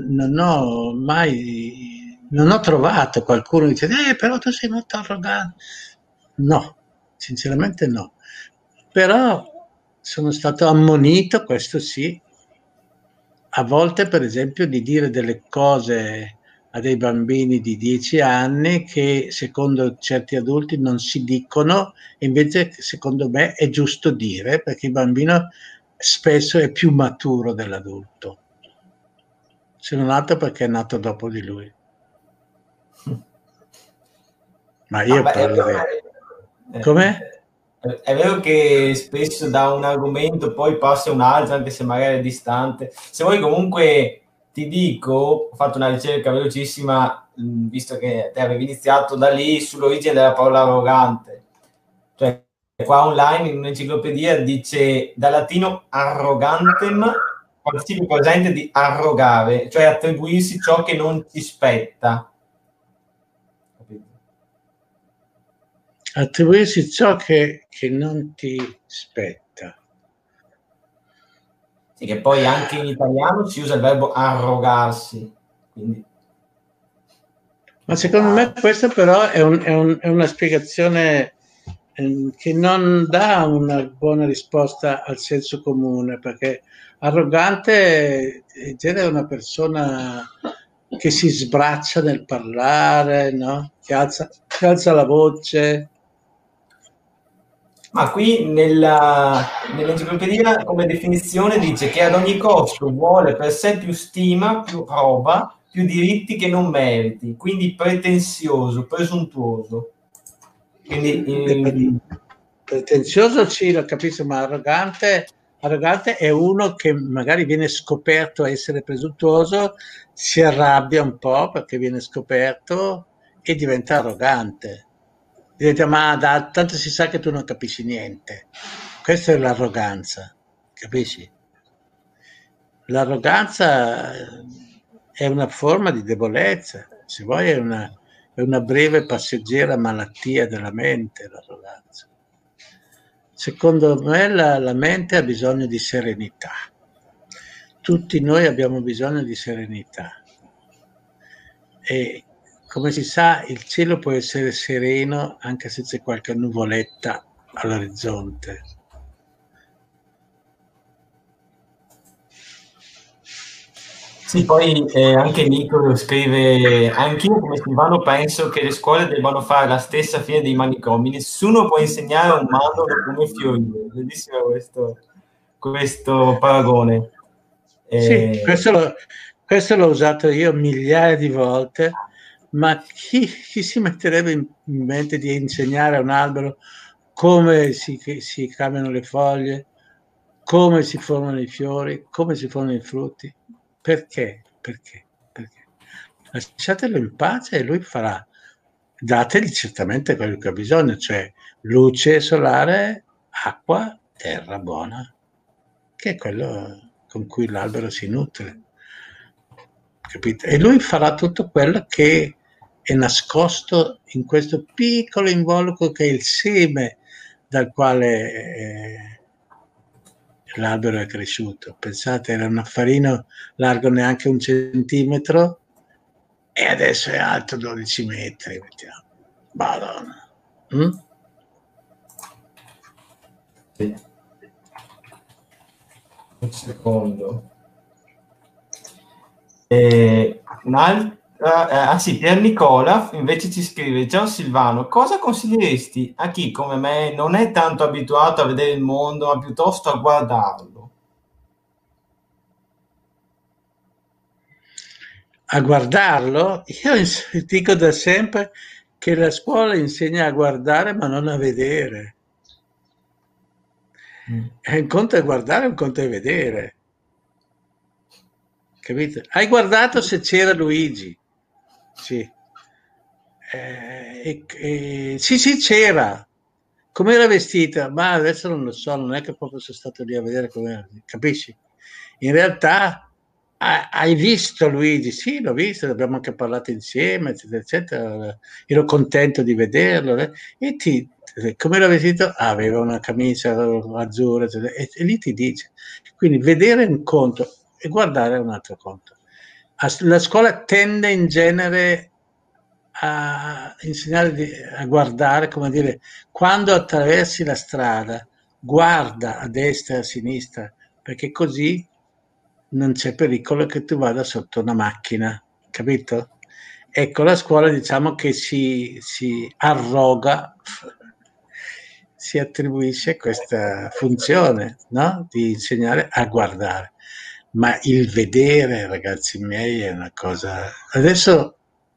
non ho trovato qualcuno che dice, però tu sei molto arrogante. No, sinceramente no. Però sono stato ammonito, questo sì, a volte per esempio di dire delle cose a dei bambini di 10 anni che secondo certi adulti non si dicono, e invece secondo me è giusto dire, perché il bambino spesso è più maturo dell'adulto, se non altro perché è nato dopo di lui. Ma No, io beh, parlo di... eh, Come? è vero che spesso da un argomento poi passa un altro, anche se magari è distante. Se vuoi comunque ti dico, ho fatto una ricerca velocissima, visto che te avevi iniziato da lì, sull'origine della parola arrogante. Cioè, qua online in un'enciclopedia dice dal latino arrogantem, participio presente di arrogare, cioè attribuirsi ciò che non ti spetta. Capito? Attribuirsi ciò che non ti spetta. Sì, che poi anche in italiano si usa il verbo arrogarsi. Quindi, Ma secondo me questa però è una spiegazione che non dà una buona risposta al senso comune, perché arrogante in genere è una persona che si sbraccia nel parlare, no? Che alza la voce. ma qui nell'enciclopedia come definizione dice che ad ogni costo vuole per sé più stima, più roba, più diritti che non meriti, quindi pretenzioso, presuntuoso. Quindi Pretenzioso sì, lo capisco, ma arrogante è uno che magari viene scoperto essere presuntuoso, si arrabbia un po' perché viene scoperto e diventa arrogante. Diventa, tanto si sa che tu non capisci niente. Questa è l'arroganza, capisci? L'arroganza è una forma di debolezza, se vuoi è una breve passeggera malattia della mente, l'arroganza. Secondo me la mente ha bisogno di serenità. Tutti noi abbiamo bisogno di serenità. E come si sa, il cielo può essere sereno anche se c'è qualche nuvoletta all'orizzonte. sì, poi anche Nico scrive, anch'io come Silvano penso che le scuole debbano fare la stessa fine dei manicomi, nessuno può insegnare a un mandorlo come fiorire, bellissimo questo paragone. Sì, Eh, questo l'ho usato io migliaia di volte, ma chi si metterebbe in mente di insegnare a un albero come si cambiano le foglie, come si formano i fiori, come si formano i frutti? Perché? Perché? Perché? Lasciatelo in pace e lui farà. Dategli certamente quello che ha bisogno, cioè luce solare, acqua, terra buona, che è quello con cui l'albero si nutre. Capite? E lui farà tutto quello che è nascosto in questo piccolo involucro che è il seme dal quale l'albero è cresciuto. Pensate, era un affarino largo neanche 1 centimetro e adesso è alto 12 metri. Mettiamo. Madonna. Mm? sì. Un secondo. Un'altra, sì, Pier Nicola invece ci scrive: Ciao Silvano, cosa consiglieresti a chi come me non è tanto abituato a vedere il mondo, ma piuttosto a guardarlo? A guardarlo, io dico da sempre che la scuola insegna a guardare ma non a vedere. Un conto è guardare, un conto è vedere. Capito? Hai guardato se c'era Luigi? Sì. Sì, sì, c'era. Come era vestita? Ma adesso non lo so, non è che proprio sono stato lì a vedere come era, capisci? In realtà hai visto Luigi? Sì, l'ho visto, abbiamo anche parlato insieme, eccetera, eccetera. Ero contento di vederlo. E come era vestito? Ah, aveva una camicia azzurra, eccetera, e lì ti dice. Quindi vedere è un conto e guardare è un altro conto. La scuola tende in genere a insegnare a guardare, come dire, quando attraversi la strada, guarda a destra e a sinistra, perché così non c'è pericolo che tu vada sotto una macchina, capito? Ecco, la scuola diciamo che si arroga, si attribuisce questa funzione, no? Di insegnare a guardare. Ma il vedere, ragazzi miei, è una cosa... Adesso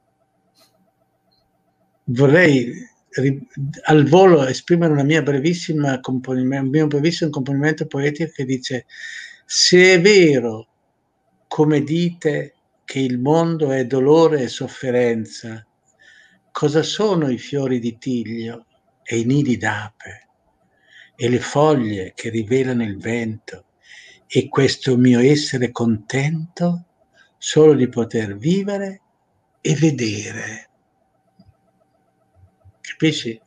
vorrei al volo esprimere una mia brevissima un mio brevissimo componimento poetico che dice: se è vero, come dite, che il mondo è dolore e sofferenza, cosa sono i fiori di tiglio e i nidi d'ape e le foglie che rivelano il vento e questo mio essere contento solo di poter vivere e vedere? Capisci?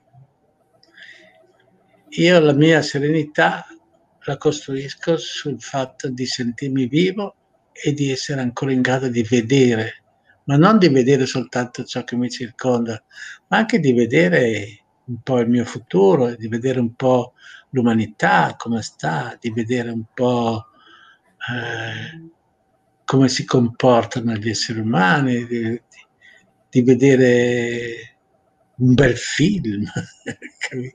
Io la mia serenità la costruisco sul fatto di sentirmi vivo e di essere ancora in grado di vedere, ma non di vedere soltanto ciò che mi circonda, ma anche di vedere un po' il mio futuro, di vedere un po' l'umanità come sta, di vedere un po' come si comportano gli esseri umani, di vedere un bel film, capito?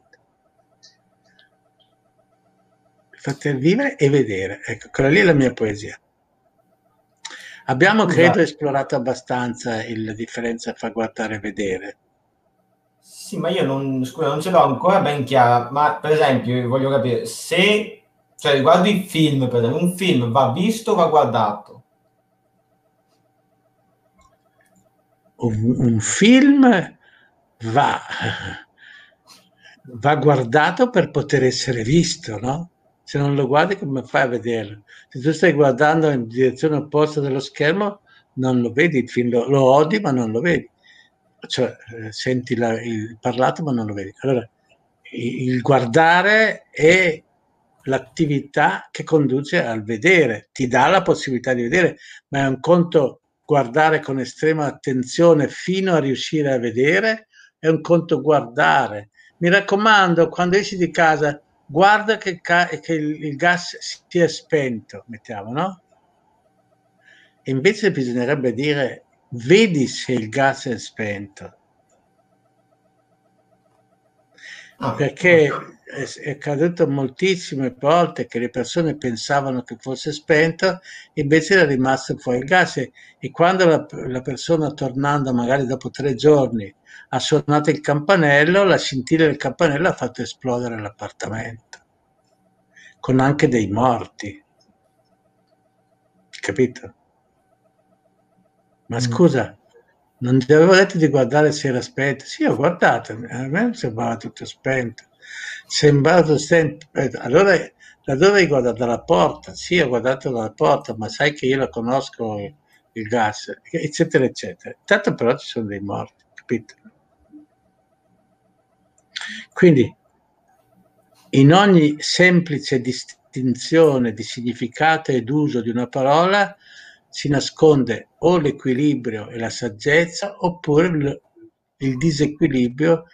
Poter vivere e vedere, ecco, quella lì è la mia poesia. Abbiamo, Scusa, credo, esplorato abbastanza la differenza fra guardare e vedere. sì, ma io non, scusa, non ce l'ho ancora ben chiara, ma per esempio io voglio capire se, cioè riguardo i film, per esempio, un film va visto o va guardato? Un film va, va guardato per poter essere visto, no? Se non lo guardi, come fai a vederlo? Se tu stai guardando in direzione opposta dello schermo, non lo vedi il film, lo odi, ma non lo vedi. Cioè, senti il parlato, ma non lo vedi. Allora, il guardare è l'attività che conduce al vedere, ti dà la possibilità di vedere, ma è un conto guardare con estrema attenzione fino a riuscire a vedere, è un conto guardare. Mi raccomando, quando esci di casa, guarda che il gas si è spento, mettiamo, no? E invece bisognerebbe dire, vedi se il gas è spento. Ah, Perché è accaduto moltissime volte che le persone pensavano che fosse spento, invece era rimasto fuori il gas e quando la persona tornando magari dopo 3 giorni ha suonato il campanello, la scintilla del campanello ha fatto esplodere l'appartamento, con anche dei morti, capito? Ma mm. scusa, non ti avevo detto di guardare se era spento? Sì, ho guardato, a me sembrava tutto spento. Sembrava spento. Allora, da dove hai guardato? Dalla porta? Sì, ho guardato dalla porta, ma sai che io la conosco il gas, eccetera, eccetera. Tanto però ci sono dei morti, capito? Quindi, in ogni semplice distinzione di significato ed uso di una parola si nasconde o l'equilibrio e la saggezza oppure il disequilibrio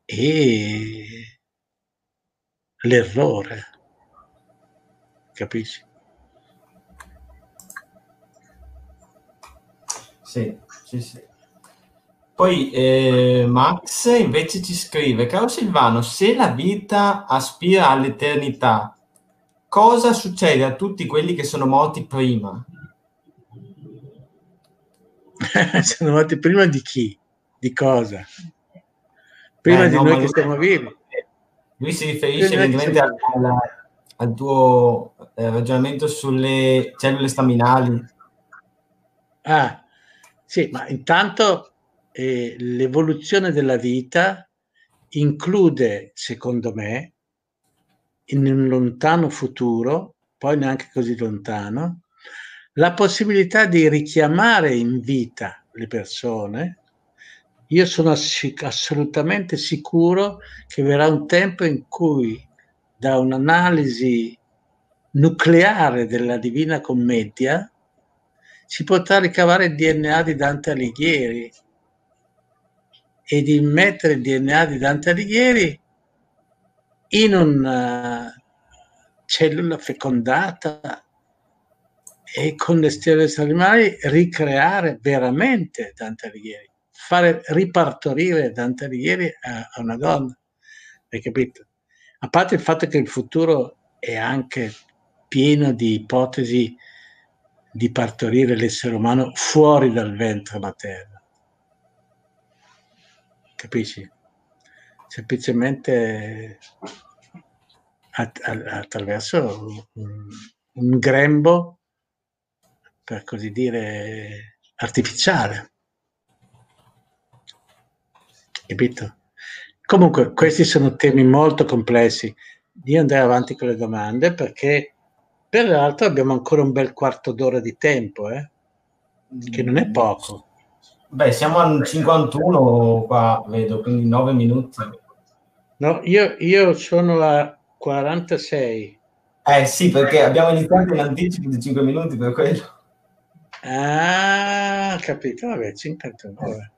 e l'errore, capisci? Sì, sì, sì. Poi Max invece ci scrive, caro Silvano, se la vita aspira all'eternità, cosa succede a tutti quelli che sono morti prima? Sono morti prima di chi? Di cosa? Prima di No, noi ma che siamo vivi. lui si Prima riferisce di noi che evidentemente siamo vivi. al tuo ragionamento sulle cellule staminali. Ah, sì, ma intanto l'evoluzione della vita include, secondo me, in un lontano futuro, poi neanche così lontano, la possibilità di richiamare in vita le persone. Io sono assolutamente sicuro che verrà un tempo in cui da un'analisi nucleare della Divina Commedia si potrà ricavare il DNA di Dante Alighieri e di mettere il DNA di Dante Alighieri in un cellula fecondata e con le cellule animali ricreare veramente Dante Alighieri, fare ripartorire Dante Alighieri a una donna, hai capito? A parte il fatto che il futuro è anche pieno di ipotesi di partorire l'essere umano fuori dal ventre materno, capisci? Semplicemente attraverso un grembo, per così dire, artificiale, capito? Comunque, questi sono temi molto complessi. Io andrei avanti con le domande perché, peraltro, abbiamo ancora un bel quarto d'ora di tempo, che non è poco. Beh, siamo al 51 qua, vedo, quindi 9 minuti. No, io sono a 46. Sì, perché abbiamo iniziato in anticipo di 5 minuti per quello. Ah, capito, vabbè, 59.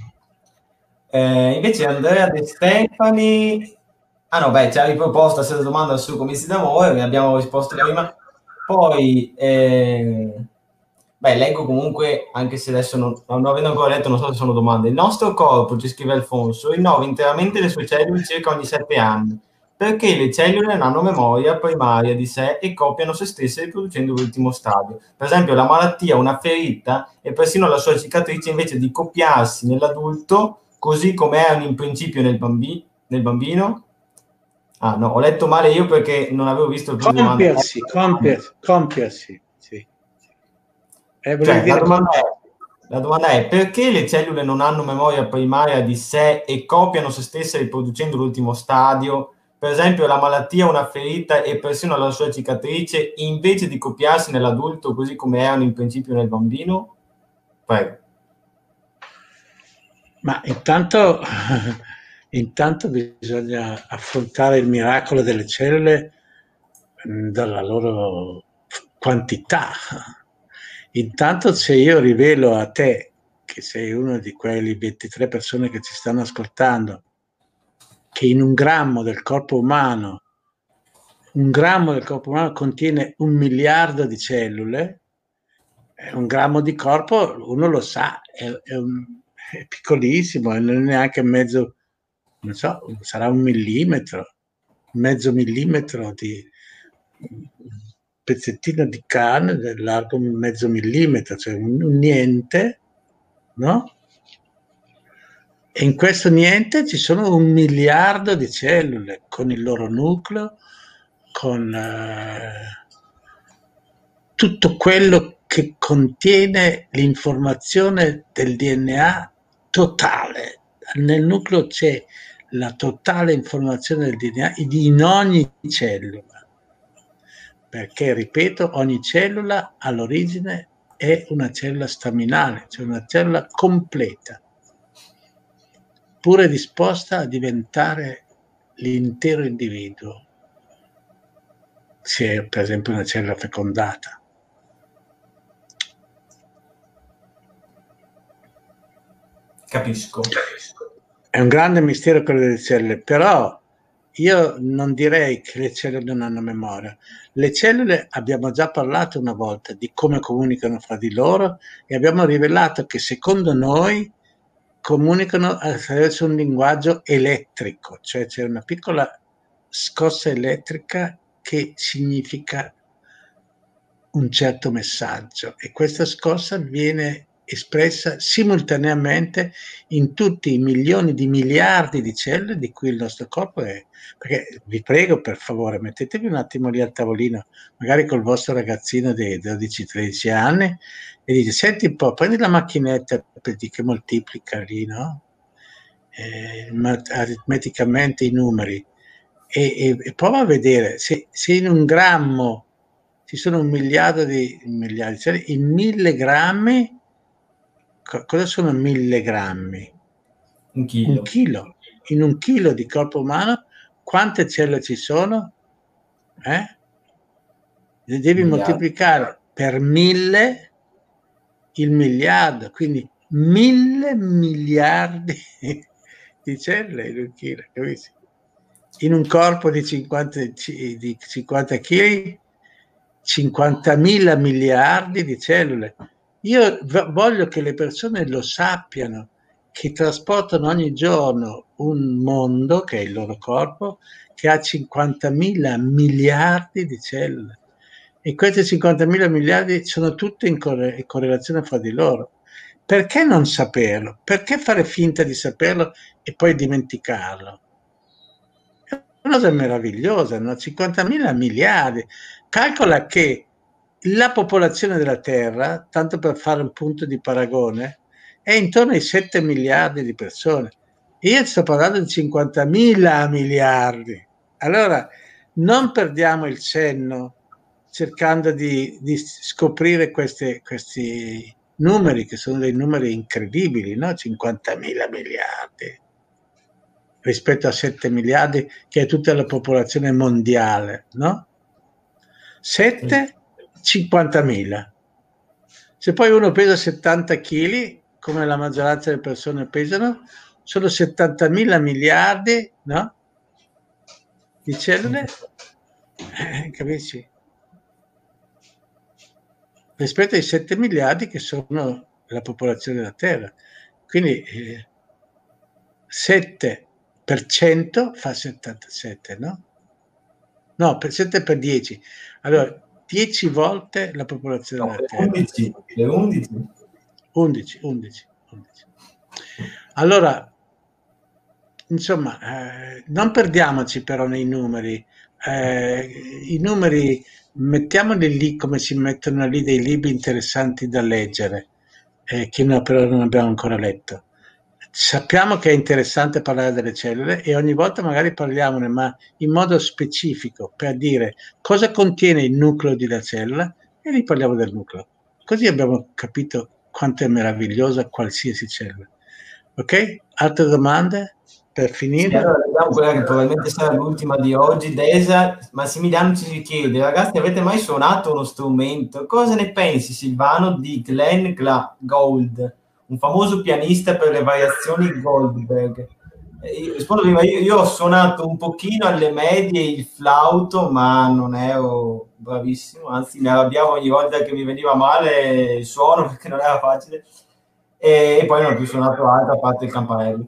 Invece Andrea De Stefani, no, beh, ci ha riproposto la stessa domanda su come si muove, ne abbiamo risposto prima. Poi, beh, leggo comunque, anche se adesso non avendo ancora letto, non so se sono domande. Il nostro corpo, ci scrive Alfonso, rinnova interamente le sue cellule circa ogni 7 anni, perché le cellule non hanno memoria primaria di sé e copiano se stesse riproducendo l'ultimo stadio. Per esempio, la malattia, una ferita e persino la sua cicatrice, invece di copiarsi nell'adulto, così come erano in principio nel bambino. Ah no, ho letto male io perché non avevo visto il primo anno. Compiersi, sì. Cioè, la domanda è perché le cellule non hanno memoria primaria di sé e copiano se stesse riproducendo l'ultimo stadio? Per esempio, la malattia, una ferita e persino la sua cicatrice, invece di copiarsi nell'adulto così come erano in principio nel bambino? Prego. Ma intanto bisogna affrontare il miracolo delle cellule dalla loro quantità. Intanto se io rivelo a te, che sei una di quelle 23 persone che ci stanno ascoltando, che in un grammo del corpo umano contiene 1 miliardo di cellule, un grammo di corpo, uno lo sa, è piccolissimo, non è neanche mezzo, non so, sarà 1 millimetro, mezzo millimetro di un pezzettino di carne largo mezzo millimetro, cioè un niente, no? E in questo niente ci sono 1 miliardo di cellule con il loro nucleo, con tutto quello che contiene l'informazione del DNA totale. Nel nucleo c'è la totale informazione del DNA in ogni cellula, perché, ripeto, ogni cellula all'origine è una cellula staminale, cioè una cellula completa, pure disposta a diventare l'intero individuo, se è per esempio una cellula fecondata. Capisco. È un grande mistero quello delle cellule, però io non direi che le cellule non hanno memoria. Le cellule, abbiamo già parlato una volta di come comunicano fra di loro e abbiamo rivelato che secondo noi comunicano attraverso un linguaggio elettrico, cioè c'è una piccola scossa elettrica che significa un certo messaggio e questa scossa viene espressa simultaneamente in tutti i milioni di miliardi di cellule di cui il nostro corpo è. Perché vi prego, per favore, mettetevi un attimo lì al tavolino, magari col vostro ragazzino di 12-13 anni, e dite, senti un po', prendi la macchinetta che moltiplica lì, no? Aritmeticamente i numeri e prova a vedere se in un grammo ci sono 1 miliardo di cioè in 1000 grammi, cosa sono 1000 grammi? Un chilo. Un chilo. In un chilo di corpo umano quante cellule ci sono? Devi moltiplicare per 1000 il miliardo, quindi 1000 miliardi di cellule in un chilo, capisci? in un corpo di 50 kg, 50.000 miliardi di cellule. Io voglio che le persone lo sappiano, che trasportano ogni giorno un mondo, che è il loro corpo, che ha 50.000 miliardi di cellule. E queste 50.000 miliardi sono tutte in correlazione fra di loro. Perché non saperlo? Perché fare finta di saperlo e poi dimenticarlo? È una cosa meravigliosa, no? 50.000 miliardi. Calcola che la popolazione della Terra, tanto per fare un punto di paragone, è intorno ai 7 miliardi di persone. Io sto parlando di 50.000 miliardi. Allora, non perdiamo il senno cercando di scoprire questi numeri, che sono dei numeri incredibili, no? 50.000 miliardi rispetto a 7 miliardi, che è tutta la popolazione mondiale, no? 7, 50.000. Se poi uno pesa 70 kg, come la maggioranza delle persone pesano, sono 70.000 miliardi, no? Di cellule, capisci? Rispetto ai 7 miliardi che sono la popolazione della Terra. Quindi 7% fa 77, no? No, per 7 per 10. Allora, 10 volte la popolazione No, della le Terra. 11, le 11. 11, 11, 11. Allora, insomma, non perdiamoci però nei numeri. I numeri mettiamoli lì come si mettono lì dei libri interessanti da leggere, che noi però non abbiamo ancora letto. Sappiamo che è interessante parlare delle cellule e ogni volta magari parliamone, ma in modo specifico, per dire cosa contiene il nucleo di una cellula e lì parliamo del nucleo. Così abbiamo capito quanto è meravigliosa qualsiasi cellula. Ok? Altre domande per Sì, finire? allora vediamo quella che probabilmente sarà l'ultima di oggi. Desa Massimiliano ci chiede: ragazzi, avete mai suonato uno strumento? Cosa ne pensi, Silvano, di Glenn Gould, un famoso pianista per le variazioni Goldberg? Io rispondo prima, io ho suonato un pochino alle medie il flauto, ma non ero bravissimo, anzi mi arrabbiavo ogni volta che mi veniva male il suono perché non era facile. E poi non ho più suonato altro a parte il campanello.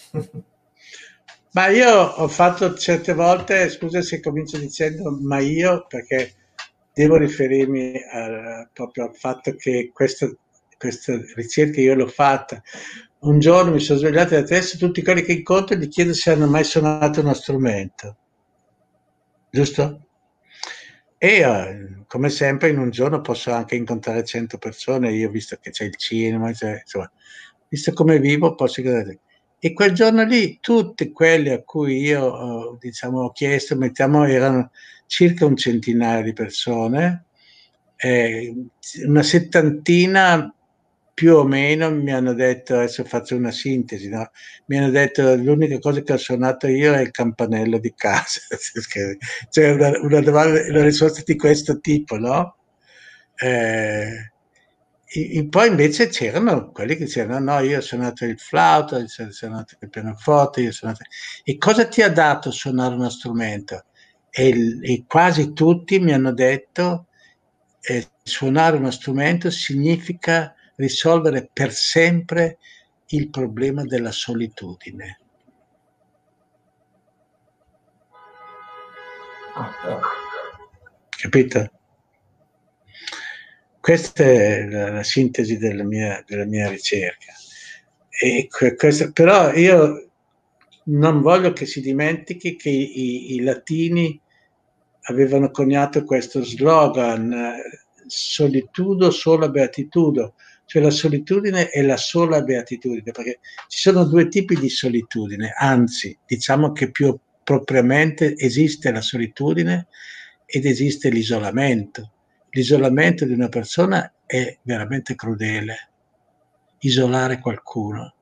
Ma io ho fatto certe volte, scusa se comincio dicendo ma io, perché devo riferirmi proprio al fatto che questa ricerca io l'ho fatta. Un giorno mi sono svegliato e adesso tutti quelli che incontro gli chiedo se hanno mai suonato uno strumento, giusto? E come sempre in un giorno posso anche incontrare 100 persone, io visto che c'è il cinema, insomma, visto come vivo posso chiedere. E quel giorno lì tutti quelli a cui io diciamo, ho chiesto, mettiamo, erano circa un centinaio di persone, eh, una settantina più o meno mi hanno detto, adesso faccio una sintesi, no? Mi hanno detto l'unica cosa che ho suonato io è il campanello di casa. Cioè una risposta di questo tipo, no? Poi invece c'erano quelli che dicevano no, io ho suonato il flauto, io ho suonato il pianoforte, io ho suonato... E cosa ti ha dato suonare uno strumento? E quasi tutti mi hanno detto suonare uno strumento significa risolvere per sempre il problema della solitudine. Capito? Questa è la sintesi della mia ricerca. Però io non voglio che si dimentichi che i latini avevano coniato questo slogan, solitudo, sola beatitudo, cioè la solitudine è la sola beatitudine, perché ci sono due tipi di solitudine, anzi, diciamo che più propriamente esiste la solitudine ed esiste l'isolamento. L'isolamento di una persona è veramente crudele, isolare qualcuno.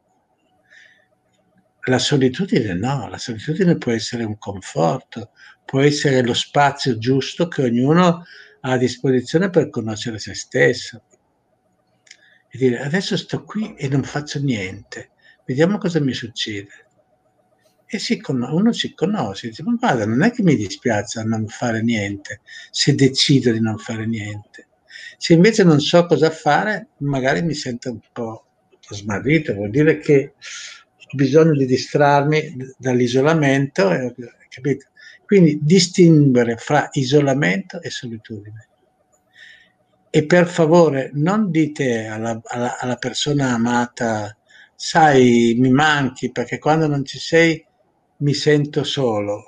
La solitudine no, la solitudine può essere un conforto, può essere lo spazio giusto che ognuno ha a disposizione per conoscere se stesso. E dire adesso sto qui e non faccio niente, vediamo cosa mi succede. uno si conosce, dice, ma guarda, non è che mi dispiace non fare niente, se decido di non fare niente. Se invece non so cosa fare, magari mi sento un po' smarrito, vuol dire che ho bisogno di distrarmi dall'isolamento, capito? Quindi distinguere fra isolamento e solitudine. E per favore non dite alla persona amata, sai, mi manchi perché quando non ci sei mi sento solo.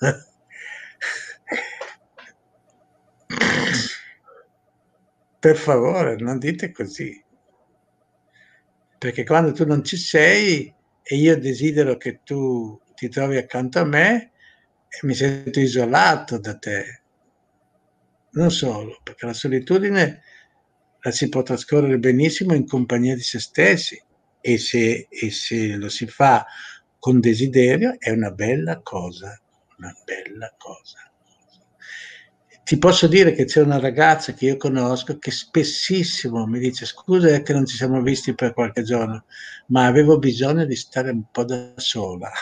Per favore, non dite così, perché quando tu non ci sei e io desidero che tu ti trovi accanto a me, mi sento isolato da te. Non solo, perché la solitudine la si può trascorrere benissimo in compagnia di se stessi e se lo si fa con desiderio è una bella cosa, una bella cosa. Ti posso dire che c'è una ragazza che io conosco che spessissimo mi dice scusa è che non ci siamo visti per qualche giorno, ma avevo bisogno di stare un po' da sola.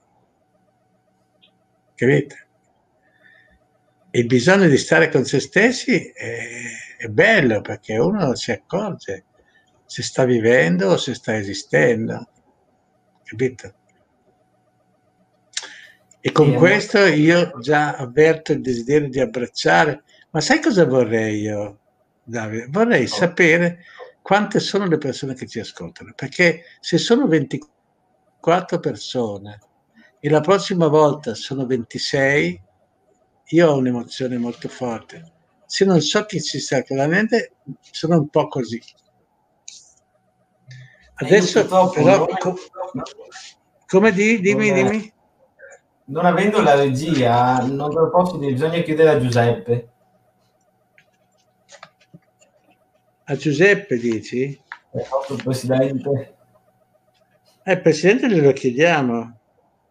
Capite? Il bisogno di stare con se stessi è bello perché uno si accorge se sta vivendo o se sta esistendo, capito? E con Sì, è molto... questo io già avverto il desiderio di abbracciare, ma sai cosa vorrei io, Davide? Vorrei sapere quante sono le persone che ci ascoltano, perché se sono 24 persone e la prossima volta sono 26, io ho un'emozione molto forte. Se non so chi ci sta veramente, sono un po' così. Io Adesso purtroppo però, come non, dimmi. non avendo la regia, non te lo posso dire, bisogna chiedere a Giuseppe. A Giuseppe dici? È il nostro presidente. Il presidente glielo chiediamo.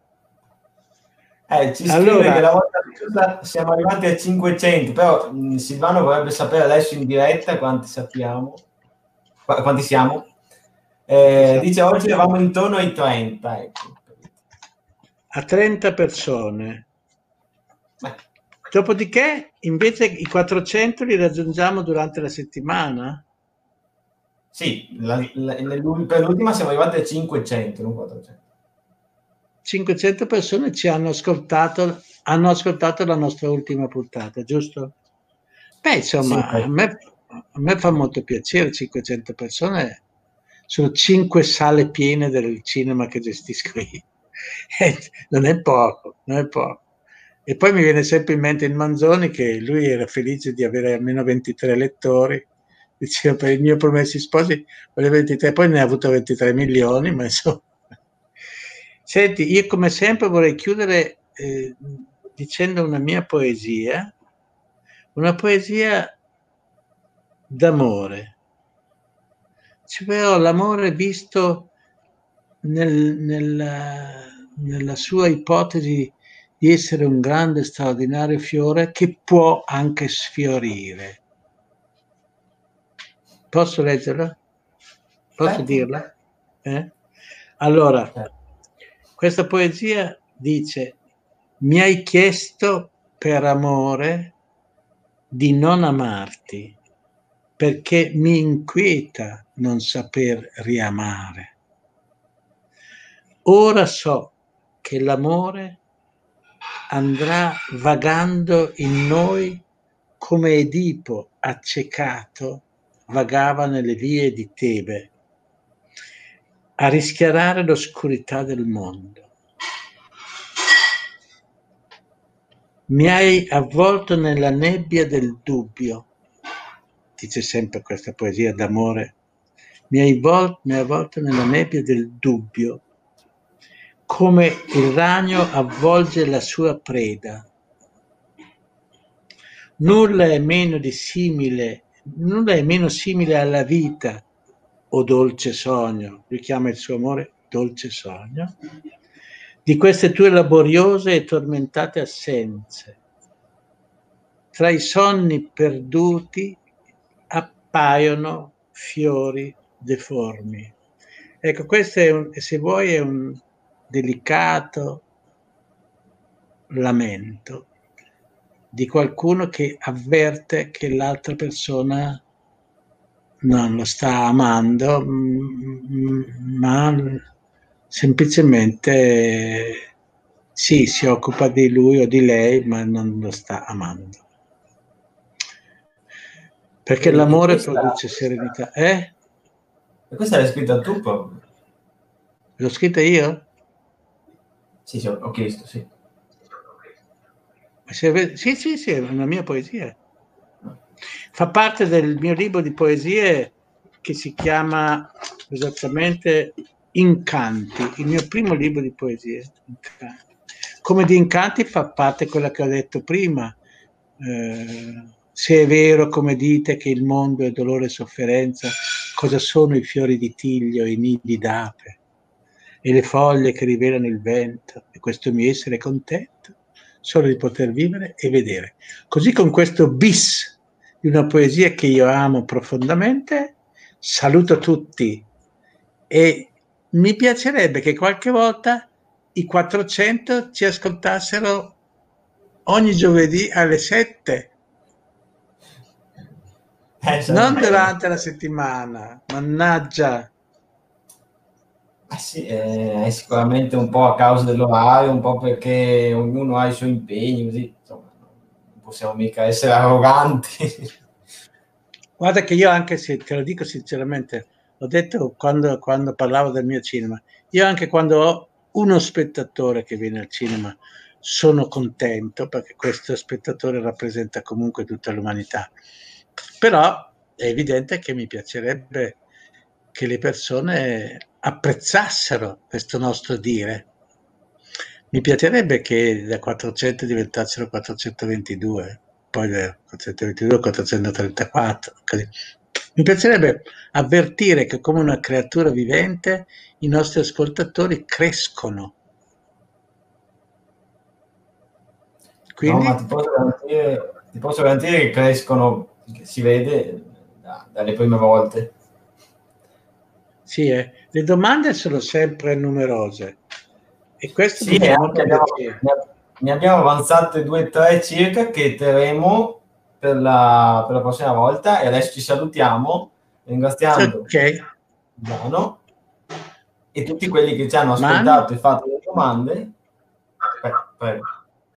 Ci scrive che Allora, la volta scorsa siamo arrivati a 500, però Silvano vorrebbe sapere adesso in diretta quanti sappiamo, quanti siamo. esatto, Dice oggi eravamo intorno ai 30, ecco. a 30 persone. Beh, Dopodiché, invece, i 400 li raggiungiamo durante la settimana. sì, per l'ultima siamo arrivati a 500, non 400. 500 persone ci hanno ascoltato la nostra ultima puntata, giusto? Beh, Sì, insomma, a me fa molto piacere, 500 persone, sono 5 sale piene del cinema che gestisco io. Non è poco, non è poco. E poi mi viene sempre in mente il Manzoni che lui era felice di avere almeno 23 lettori, diceva per i miei promessi sposi volevo 23, poi ne ha avuto 23 milioni, ma insomma. Senti, io come sempre vorrei chiudere dicendo una poesia d'amore. Cioè, l'amore visto nella sua ipotesi di essere un grande, straordinario fiore che può anche sfiorire. Posso leggerla? Posso certo. dirla? Allora, Certo. questa poesia dice: mi hai chiesto per amore di non amarti, perché mi inquieta non saper riamare. Ora so che l'amore andrà vagando in noi come Edipo accecato vagava nelle vie di Tebe, a rischiarare l'oscurità del mondo. Mi hai avvolto nella nebbia del dubbio, dice sempre questa poesia d'amore, mi hai avvolto nella nebbia del dubbio, come il ragno avvolge la sua preda. Nulla è meno simile alla vita, o dolce sogno, lui chiama il suo amore dolce sogno, di queste tue laboriose e tormentate assenze. Tra i sonni perduti appaiono fiori deformi. Ecco, questo se vuoi è un delicato lamento di qualcuno che avverte che l'altra persona non lo sta amando, ma semplicemente sì, si occupa di lui o di lei, ma non lo sta amando. Perché l'amore produce serenità. E questa l'hai scritta tu proprio? L'ho scritta io? Sì, sì, ho chiesto, sì. Sì, è una mia poesia. Fa parte del mio libro di poesie che si chiama esattamente Incanti, il mio primo libro di poesie. Incanti. Come di Incanti fa parte quella che ho detto prima. Se è vero, come dite, che il mondo è dolore e sofferenza, cosa sono i fiori di tiglio, i nidi d'ape e le foglie che rivelano il vento, e questo mio essere contento solo di poter vivere e vedere. Così con questo bis di una poesia che io amo profondamente, saluto tutti e mi piacerebbe che qualche volta i 400 ci ascoltassero ogni giovedì alle 7. Non durante la settimana, mannaggia. Sì, è sicuramente un po' a causa dell'orario, un po' perché ognuno ha i suoi impegni, così insomma, non possiamo mica essere arroganti. Guarda che io anche se te lo dico sinceramente, ho detto quando parlavo del mio cinema, io anche quando ho uno spettatore che viene al cinema sono contento perché questo spettatore rappresenta comunque tutta l'umanità. Però è evidente che mi piacerebbe che le persone apprezzassero questo nostro dire. Mi piacerebbe che da 400 diventassero 422, poi da 422 434. Così. Mi piacerebbe avvertire che come una creatura vivente i nostri ascoltatori crescono. No, Quindi ma ti posso garantire che crescono, che si vede dalle prime volte. sì, le domande sono sempre numerose e questo Sì, mi e fa anche molto piacere. ne abbiamo avanzate 2 o 3 circa che terremo per la prossima volta e adesso ci salutiamo ringraziando Ok, Giano e tutti quelli che ci hanno Manu? ascoltato e fatto le domande. Prego.